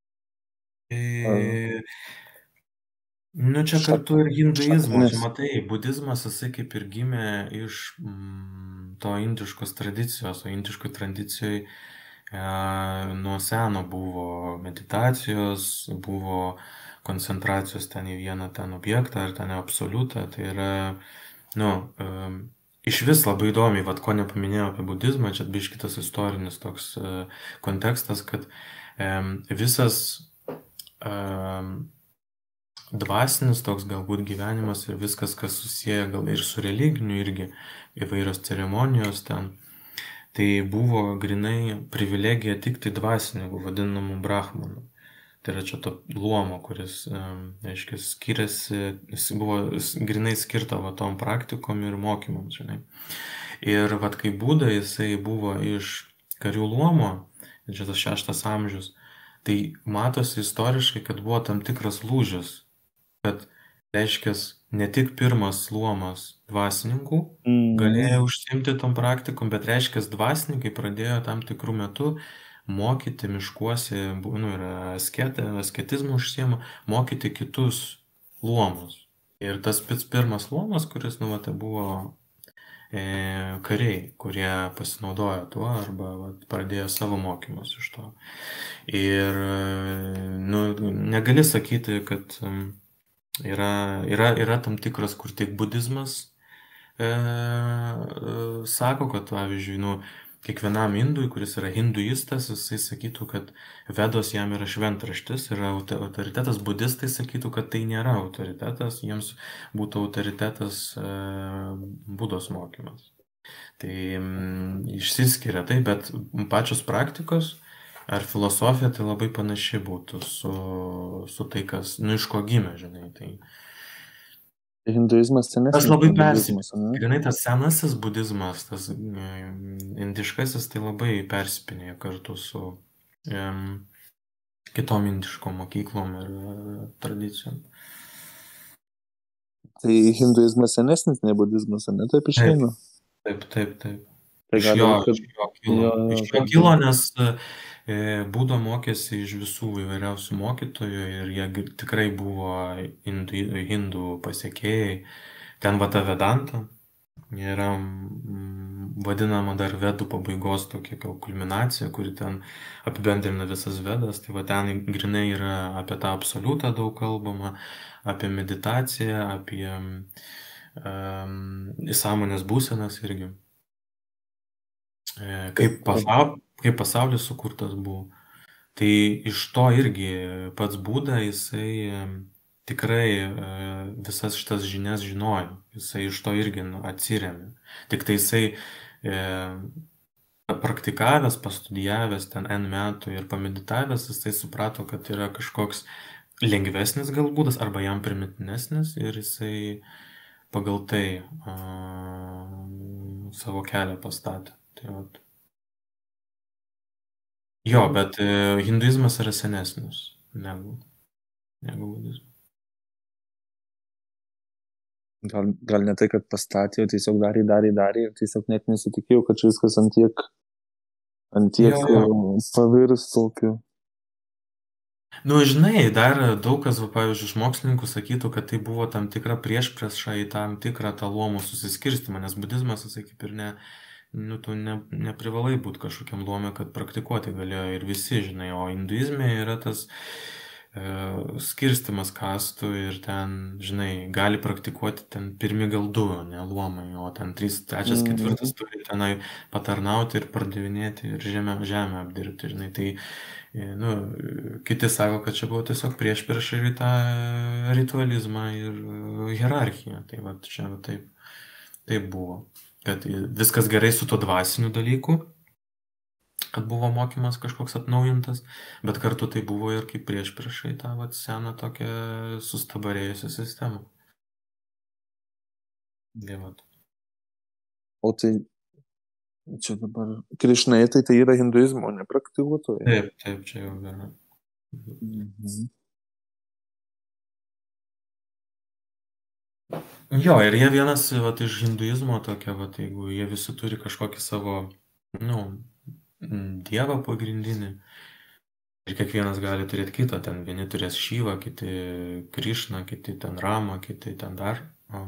Čia kartu ir hinduizmo. Matai, budizmas jisai kaip ir gimė iš to indiškos tradicijos, o indiškoj tradicijoje nuo seno buvo meditacijos, buvo koncentracijos ten į vieną ten objektą ar ten absoliutą. Tai yra, iš vis labai įdomiai, vat ko nepaminėjau apie budizmą, čia biškį tas istorinis toks kontekstas, kad visas dvasinis toks galbūt gyvenimas ir viskas, kas susiję gal ir su religiniu irgi, įvairios ceremonijos ten, tai buvo grinai privilegija tik tai dvasininkų, vadinamų brahmanų. Tai yra čia to luomo, kuris, reiškia, skiriasi, jis buvo grinai skirta va tom praktikom ir mokymams, žinai. Ir vat kai Buda, jisai buvo iš karių luomo, čia tas 6 amžius, tai matosi istoriškai, kad buvo tam tikras lūžis, kad, reiškia, ne tik pirmas luomas dvasininkų galėjo užsiimti tom praktikom, bet, reiškia, dvasininkai pradėjo tam tikrų metų mokyti miškuose, ir asketizmų užsiema, mokyti kitus luomus. Ir tas pirmas luomas, kuris, tai buvo kariai, kurie pasinaudojo tuo arba pradėjo savo mokymus iš to. Ir negali sakyti, kad yra tam tikras, kur tik budizmas sako, kad, pavyzdžiui, kiekvienam indui, kuris yra hinduistas, jisai sakytų, kad Vedos jam yra šventraštis, yra autoritetas, budistai sakytų, kad tai nėra autoritetas, jiems būtų autoritetas Budos mokymas. Tai išsiskiria tai, bet pačios praktikos ar filosofija tai labai panaši būtų su tai, kas, iš ko gimė, žinai, tai... Hinduizmas senesnis. Tas labai persipinė. Grinai tas senasis budizmas, tas indiškasis, tai labai persipinė kartu su kitom indiškom mokyklom ir tradicijom. Tai hinduizmas senesnis, ne budizmas, ne taip išeina? Taip. Iš jo kilo, nes Buda mokėsi iš visų įvairiausių mokytojų ir jie tikrai buvo hindų pasiekėjai. Ten ta Vedanta yra vadinama dar Vedų pabaigos tokia kulminacija, kuri ten apibendrina visas Vedas. Tai ten grinai yra apie tą absoliutą daug kalbama, apie meditaciją, apie sąmonės būsenas irgi. Kaip pasaulis sukurtas buvo. Tai iš to irgi pats Buda, jisai tikrai visas šitas žinias žinojo. Jisai iš to irgi atsirėmė. Tik tai jisai praktikavęs, pastudijavęs ten N metų ir pameditavęs, jisai suprato, kad yra kažkoks lengvesnis gal būdas arba jam primitinesnis ir jisai pagal tai savo kelią pastatė. Tai jo, bet hinduizmas yra senesnis negu budizmas. Gal ne tai, kad pastatė, tiesiog darė ir tiesiog net nesitikėjau, kad čia viskas ant tiek pavirs tokiu. Žinai, dar daug kas, pavyzdžiui, iš mokslininkų sakytų, kad tai buvo tam tikra priešprieša į tam tikrą tą luomų susiskirstimą, nes budizmas, jisai kaip ir tu neprivalai būti kažkokiam luome, kad praktikuoti galėjo ir visi, žinai, o hinduizme yra tas skirstimas kastų ir ten, žinai, gali praktikuoti ten pirmi gal 2, ne luomai, o ten 3, 3, 4 turi tenai patarnauti ir pardavinėti ir žemę apdirbti, žinai, tai kiti sako, kad čia buvo tiesiog priešprieša ir į tą ritualizmą ir hierarchiją, tai va čia taip buvo. Kad viskas gerai su to dvasiniu dalyku, kad buvo mokymas kažkoks atnaujintas, bet kartu tai buvo ir kaip priešprieša į tą seną tokią sustabarėjusią sistemą. Dievat. O tai čia dabar krišnaitai tai yra hinduizmo nepraktikuotojai? Taip, čia jau yra. Jo, ir jie vienas iš hinduizmo tokia, jeigu jie visi turi kažkokį savo, dievą pagrindinį, ir kiekvienas gali turėti kitą, ten vieni turės Šyvą, kiti Krišną, kiti ten Ramą, kiti ten dar.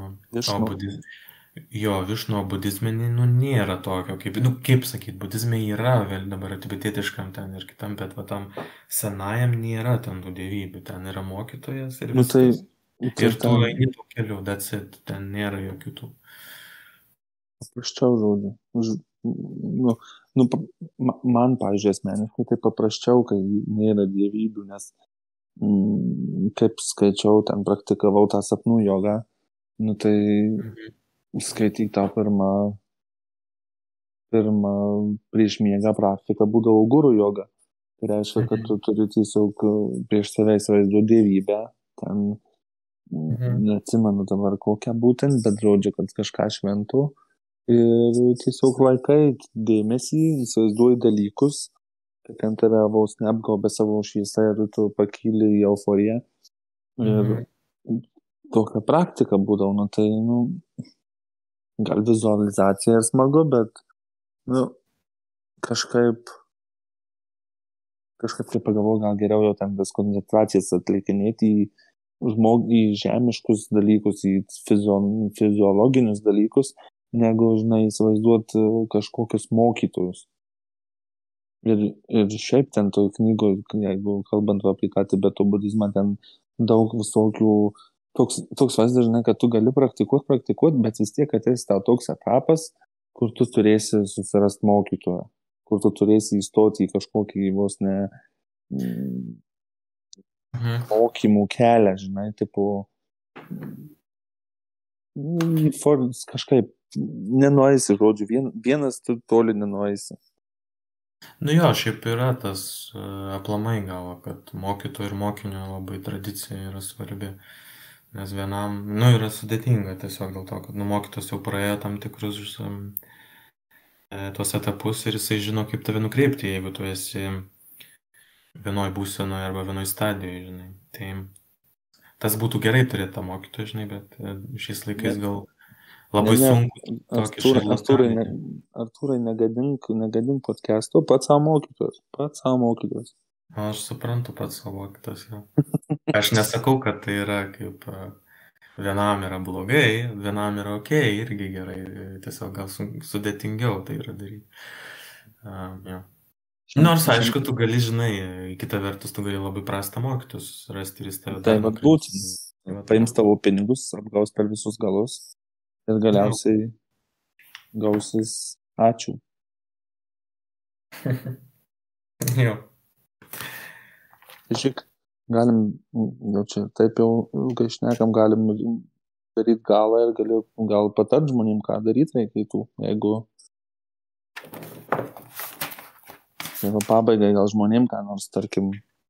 Višnu, budizme nėra tokio, kaip sakyt, budizme yra, vėl dabar tibetietiškam ten ir kitam, bet tam senajam nėra ten tų dievybių, ten yra mokytojas ir viskas. Ir tu eini tuo keliu, ten nėra jokių tų. Paprasčiau žodžiu. Man, pavyzdžiui, asmeniškai tai paprasčiau, kai nėra dievybių, nes kaip skaičiau, ten praktikavau tą sapnų jogą, tai skaityk tą pirmą prieš miegą praktiką būdavo guru joga. Tai reiškia, kad tu turi tiesiog prieš save įsivaizduoti dievybę, ten neatsimenu dabar kokią būtent, bet žodžiu, kad kažką šventų. Ir tiesiog laikai dėmesį, įsivaizduoji dalykus, kad ten tave vos neapgaubė savo šviesą ir tu pakyli į euforiją. Ir tokia praktika būdavo, tai, gal vizualizacija ir smagu, bet, kažkaip tai pagalvoju, gal geriau jau ten vis koncentracijas atlikinėti į žemiškus dalykus, į fiziologinius dalykus, negu, įsivaizduoti kažkokius mokytojus. Ir šiaip ten toj knygoje, jeigu kalbant apie tą Tibeto budizmą, ten daug visokių, toks vaizdas, kad tu gali praktikuoti, bet vis tiek ateis tau toks etapas, kur tu turėsi susirasti mokytoją, kur tu turėsi įstoti į kažkokį vos ne mokymų kelią, tipo kažkaip nenueisi, žodžiu, vienas tu toli nenueisi. Jo, šiaip yra tas aplamai gal, kad mokytojo ir mokinio labai tradicija yra svarbi, nes vienam, yra sudėtinga tiesiog dėl to, kad mokytojas jau praėjo tam tikrus tuos etapus ir jisai žino, kaip tave nukreipti, jeigu tu esi vienoj būsenoje arba vienoj stadijoje, tai tas būtų gerai turėti tą mokytoją, bet šiais laikais gal labai sunku. Artūrai, negadink podcast'o, pats savo mokytojas. Aš suprantu, pats savo mokytojas, jau. Aš nesakau, kad tai yra kaip vienam yra blogai, vienam yra okei, irgi gerai, tiesiog gal sudėtingiau tai yra daryti. Nors, aišku, tu gali, kita vertus, tu gali labai prastą mokytus rasti ir jis tave tai būtent paims tavo pinigus, apgaus per visus galus ir galiausiai gausis ačiū. Jo. Žiūrėk, galim, čia taip jau ilgai šnekam, galim daryti galą ir gal patart žmonėm, ką daryti reikėtų, jeigu pabaigai gal žmonėm ką nors, tarkim,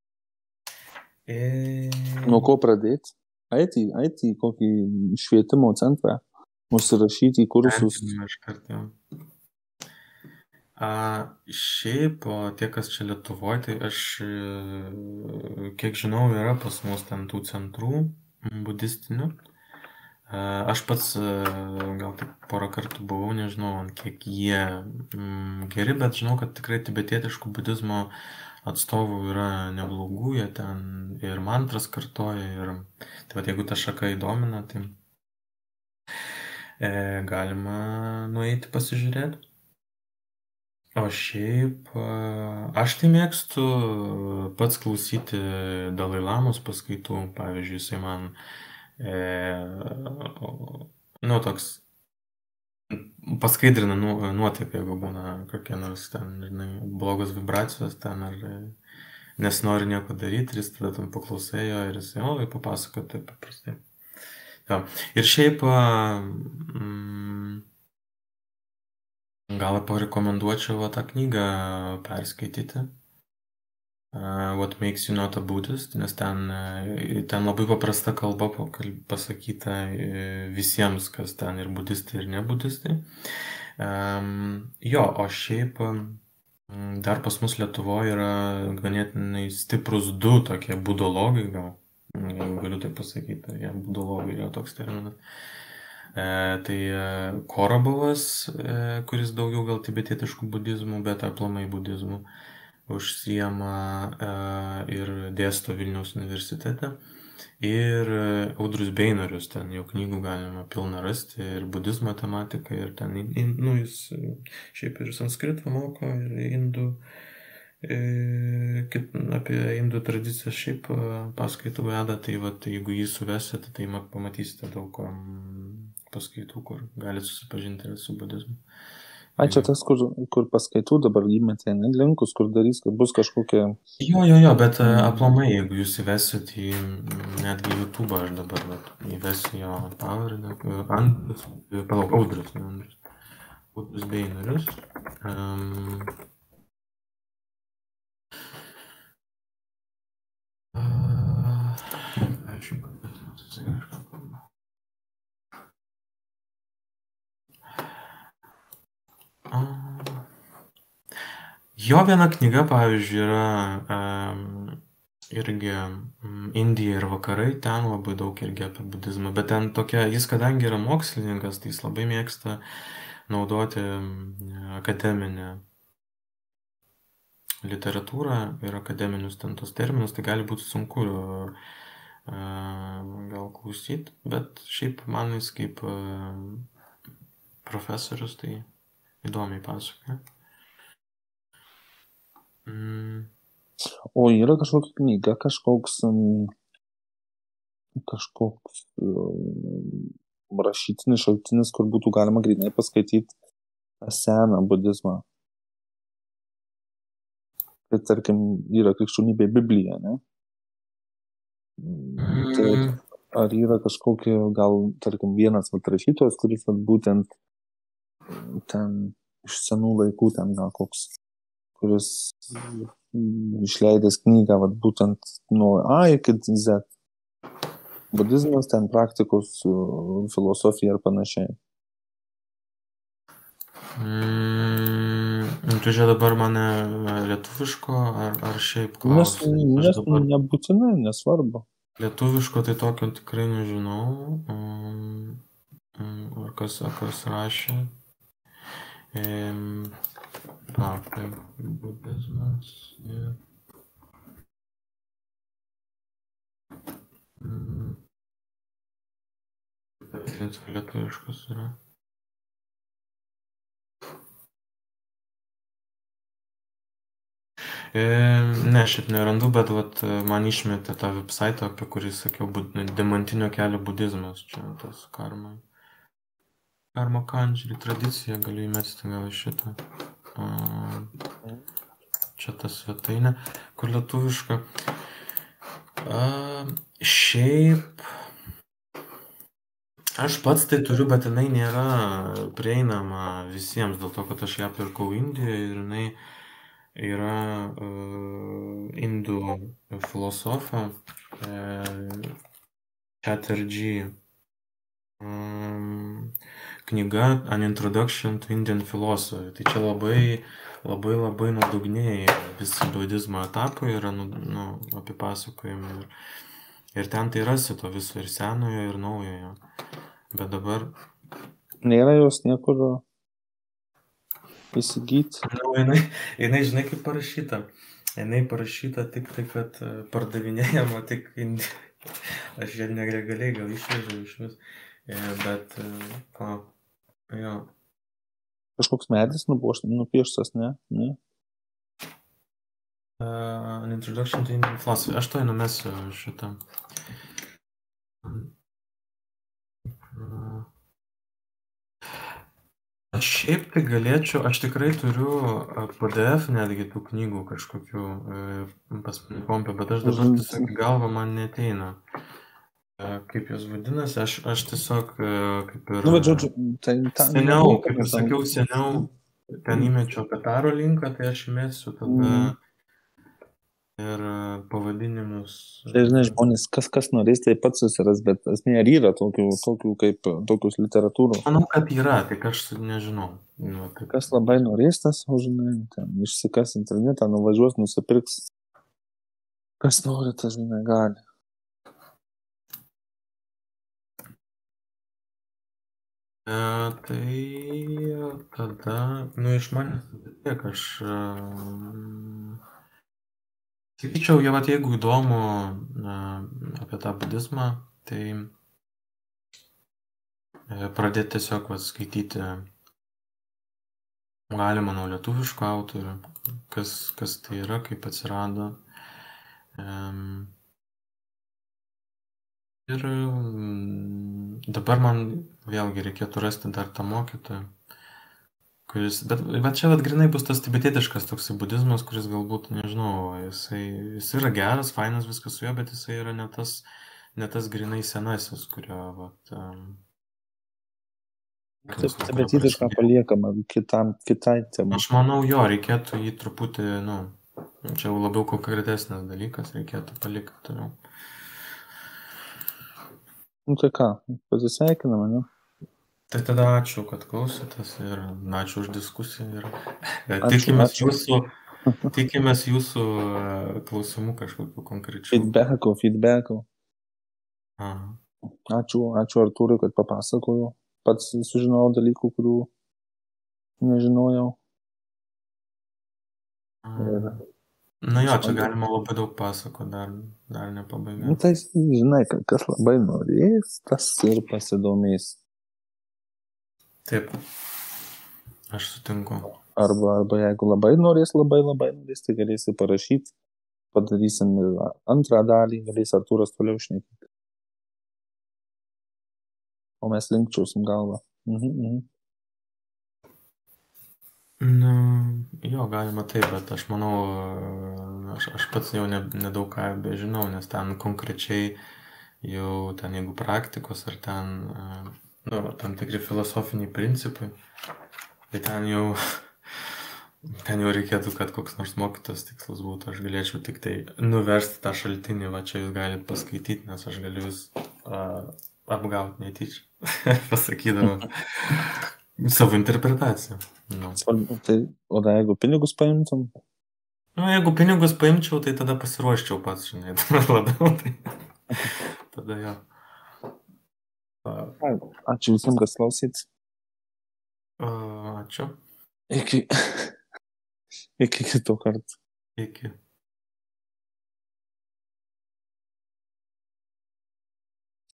nuo ko pradėti? Eiti į kokį švietimo centrą, užsirašyti į kursus. Šiaip, tie, kas čia Lietuvoje, tai aš, kiek žinau, yra pas mus ten tų centrų budistinių. Aš pats gal tik porą kartų buvau, nežinau, kiek jie geri, bet žinau, kad tikrai tibetietiškų budizmo atstovų yra neblogų, jie ten ir mantras kartoja, ir tai jeigu ta šaka įdomina, tai galima nueiti pasižiūrėti. O šiaip, aš tai mėgstu pats klausyti Dalai Lamos paskaitų, pavyzdžiui, jisai man toks paskaidrina nuotaiką, jeigu būna kokie nors ten, blogos vibracijos ten, ar nesinori nieko daryti, ir jis tada tam paklausai jo ir jis papasakoja taip paprastai. Ir šiaip gal parekomenduočiau tą knygą perskaityti. What Makes You Not a Buddhist, nes ten labai paprasta kalba pasakyta visiems, kas ten ir budistai, ir nebudistai. O šiaip dar pas mus Lietuvoje yra ganėtinai stiprus du tokie budologai, gal galiu tai pasakyti, jie budologai yra toks terminas. Tai Korobovas, kuris daugiau gal tibetietiškų budizmų, bet aplamai budizmų užsiema ir dėsto Vilniaus universitete. Ir Audrius Beinorius, ten jo knygų galima pilna rasti, ir budizmo tematika, ir ten, jis šiaip ir sanskritą moko, ir apie indų tradiciją šiaip paskaitų veda, tai jeigu jį suvesite, tai pamatysite daug paskaitų, kur gali susipažinti ir su budizmu. Ai, čia tas, kur paskaitų dabar įmetė, ne, linkus, kur darys, kad bus kažkokia... Jo, bet aplamai, jeigu jūs įvesit į netgi YouTube, aš dabar įvesiu jo pavardę, palauk, Audrius, ne Andrius, Audrius Beinorius. Jo viena knyga, pavyzdžiui, yra irgi Indija ir vakarai, ten labai daug irgi apie budizmą, bet ten tokia, jis kadangi yra mokslininkas, tai jis labai mėgsta naudoti akademinę literatūrą ir akademinius ten tos terminus, tai gali būti sunku gal klausyti, bet šiaip man jis kaip profesorius tai įdomiai pasakoja. O yra kažkokia knyga, kažkoks rašytinis šaltinis, kur būtų galima grinai paskaityti seną budizmą. Tai tarkim, yra krikščionybė Biblija, ne? Tai ar yra kažkokia, gal, tarkim, vienas rašytojas, kuris būtent ten iš senų laikų, ten gal koks, kuris išleidęs knygą, būtent nuo A iki Z. Budizmas, ten praktikos, filosofija ir panašiai. Tu čia dabar mane lietuviško ar šiaip klausi? Nes nebūtinai, nesvarbu. Lietuviško tai tokio tikrai nežinau. Ar kas rašė? Tai budizmas ir... Lietuviškas yra. Ne, šiaip nerandu, bet man išmetė tą website, apie kurį sakiau, Demantinio kelio budizmas, čia tas karma kanji, tradicija, galiu įmesti gal šitą. Čia ta svetainė, kur lietuviška. Šiaip aš pats tai turiu, bet jinai nėra prieinama visiems, dėl to, kad aš ją pirkau Indijoje ir jinai yra indų filosofo Chatterjee knyga An Introduction to Indian Philosophy. Tai čia labai nuodugniai visi budizmo etapai yra apipasakojami ir ten tai rasi to viso ir senojo ir naujojo. Bet dabar... Nėra jos niekur įsigyti. Jinai žinai kaip parašyta. Jinai parašyta tik tai, kad pardavinėjama tik Indija. Aš ją nelegaliai gal išvežiau iš vis. Bet, jo. Kažkoks medis nupieštas, ne? An Introduction to Indian Philosophy. Aš to numesiu šitą. Aš šiaip tai galėčiau, aš tikrai turiu PDF netgi tų knygų kažkokių pas mane kompė, bet aš dabar tiesiog galva man neateina. Kaip jos vadinasi, aš tiesiog kaip ir... Bet žodžiu, seniau, kaip ir sakiau, ten įmečiau Kataro linką, tai aš įmesiu tada ir pavadinimus. Tai žinai, žmonės, kas norės, tai pats susiras, bet esmė, ar yra tokių kaip tokius literatūros? Manau, kad yra, tik aš nežinau. Kas labai norės, tas, žinai, ten išsikas internetą, nuvažiuos, nusipirks. Kas nori, tas, žinai, gali. Tai tada, iš manęs tiek aš... Sakyčiau, jeigu įdomu apie tą budizmą, tai pradėti tiesiog skaityti galima nuo lietuviškų autorių, kas tai yra, kaip atsirado. Ir dabar man vėlgi reikėtų rasti dar tą mokytoją, kuris, bet čia grinai bus tas tibetietiškas toksai budizmas, kuris galbūt, nežinau, jis yra geras, fainas viskas su juo, bet jisai yra ne tas grinai senasis, kurio, Tibetietišką paliekama kitai temai. Aš manau, jo, reikėtų jį truputį, čia jau labiau konkretesnis dalykas, reikėtų palikti toliau. Tai ką, pasisveikiname, ne? Tai tada ačiū, kad klausėtės ir ačiū už diskusiją. Ir tikimės jūsų klausimų kažkokių konkrečių. Feedbackų. Ačiū Artūrui, kad papasakojo. Pats sužinojau dalykų, kurių nežinojau. Čia galima labai daug pasako, dar nepabaigę. Tai žinai, kas labai norės, tas ir pasidomės. Taip, aš sutinku. Arba jeigu labai norės, tai galėsi parašyti, padarysim antrą dalį, galės Artūras toliau šnekėti. O mes linkčiausim galvą. Jo, galima taip, bet aš manau, aš pats jau nedaug ką bežinau, nes ten konkrečiai jau ten jeigu praktikos ar ten, tam tikri filosofiniai principai, tai ten jau reikėtų, kad koks nors mokytos tikslas būtų, aš galėčiau tik tai nuversti tą šaltinį, čia jūs galite paskaityti, nes aš galiu jūs apgauti netyčia, pasakydama savo interpretaciją. O jeigu pinigus paimtum? Jeigu pinigus paimčiau, tai tada pasiruoščiau pats, žinai, labiau, tai tada jo. Ačiū visiems, kas klausyt. Ačiū. Iki kito karto. Iki.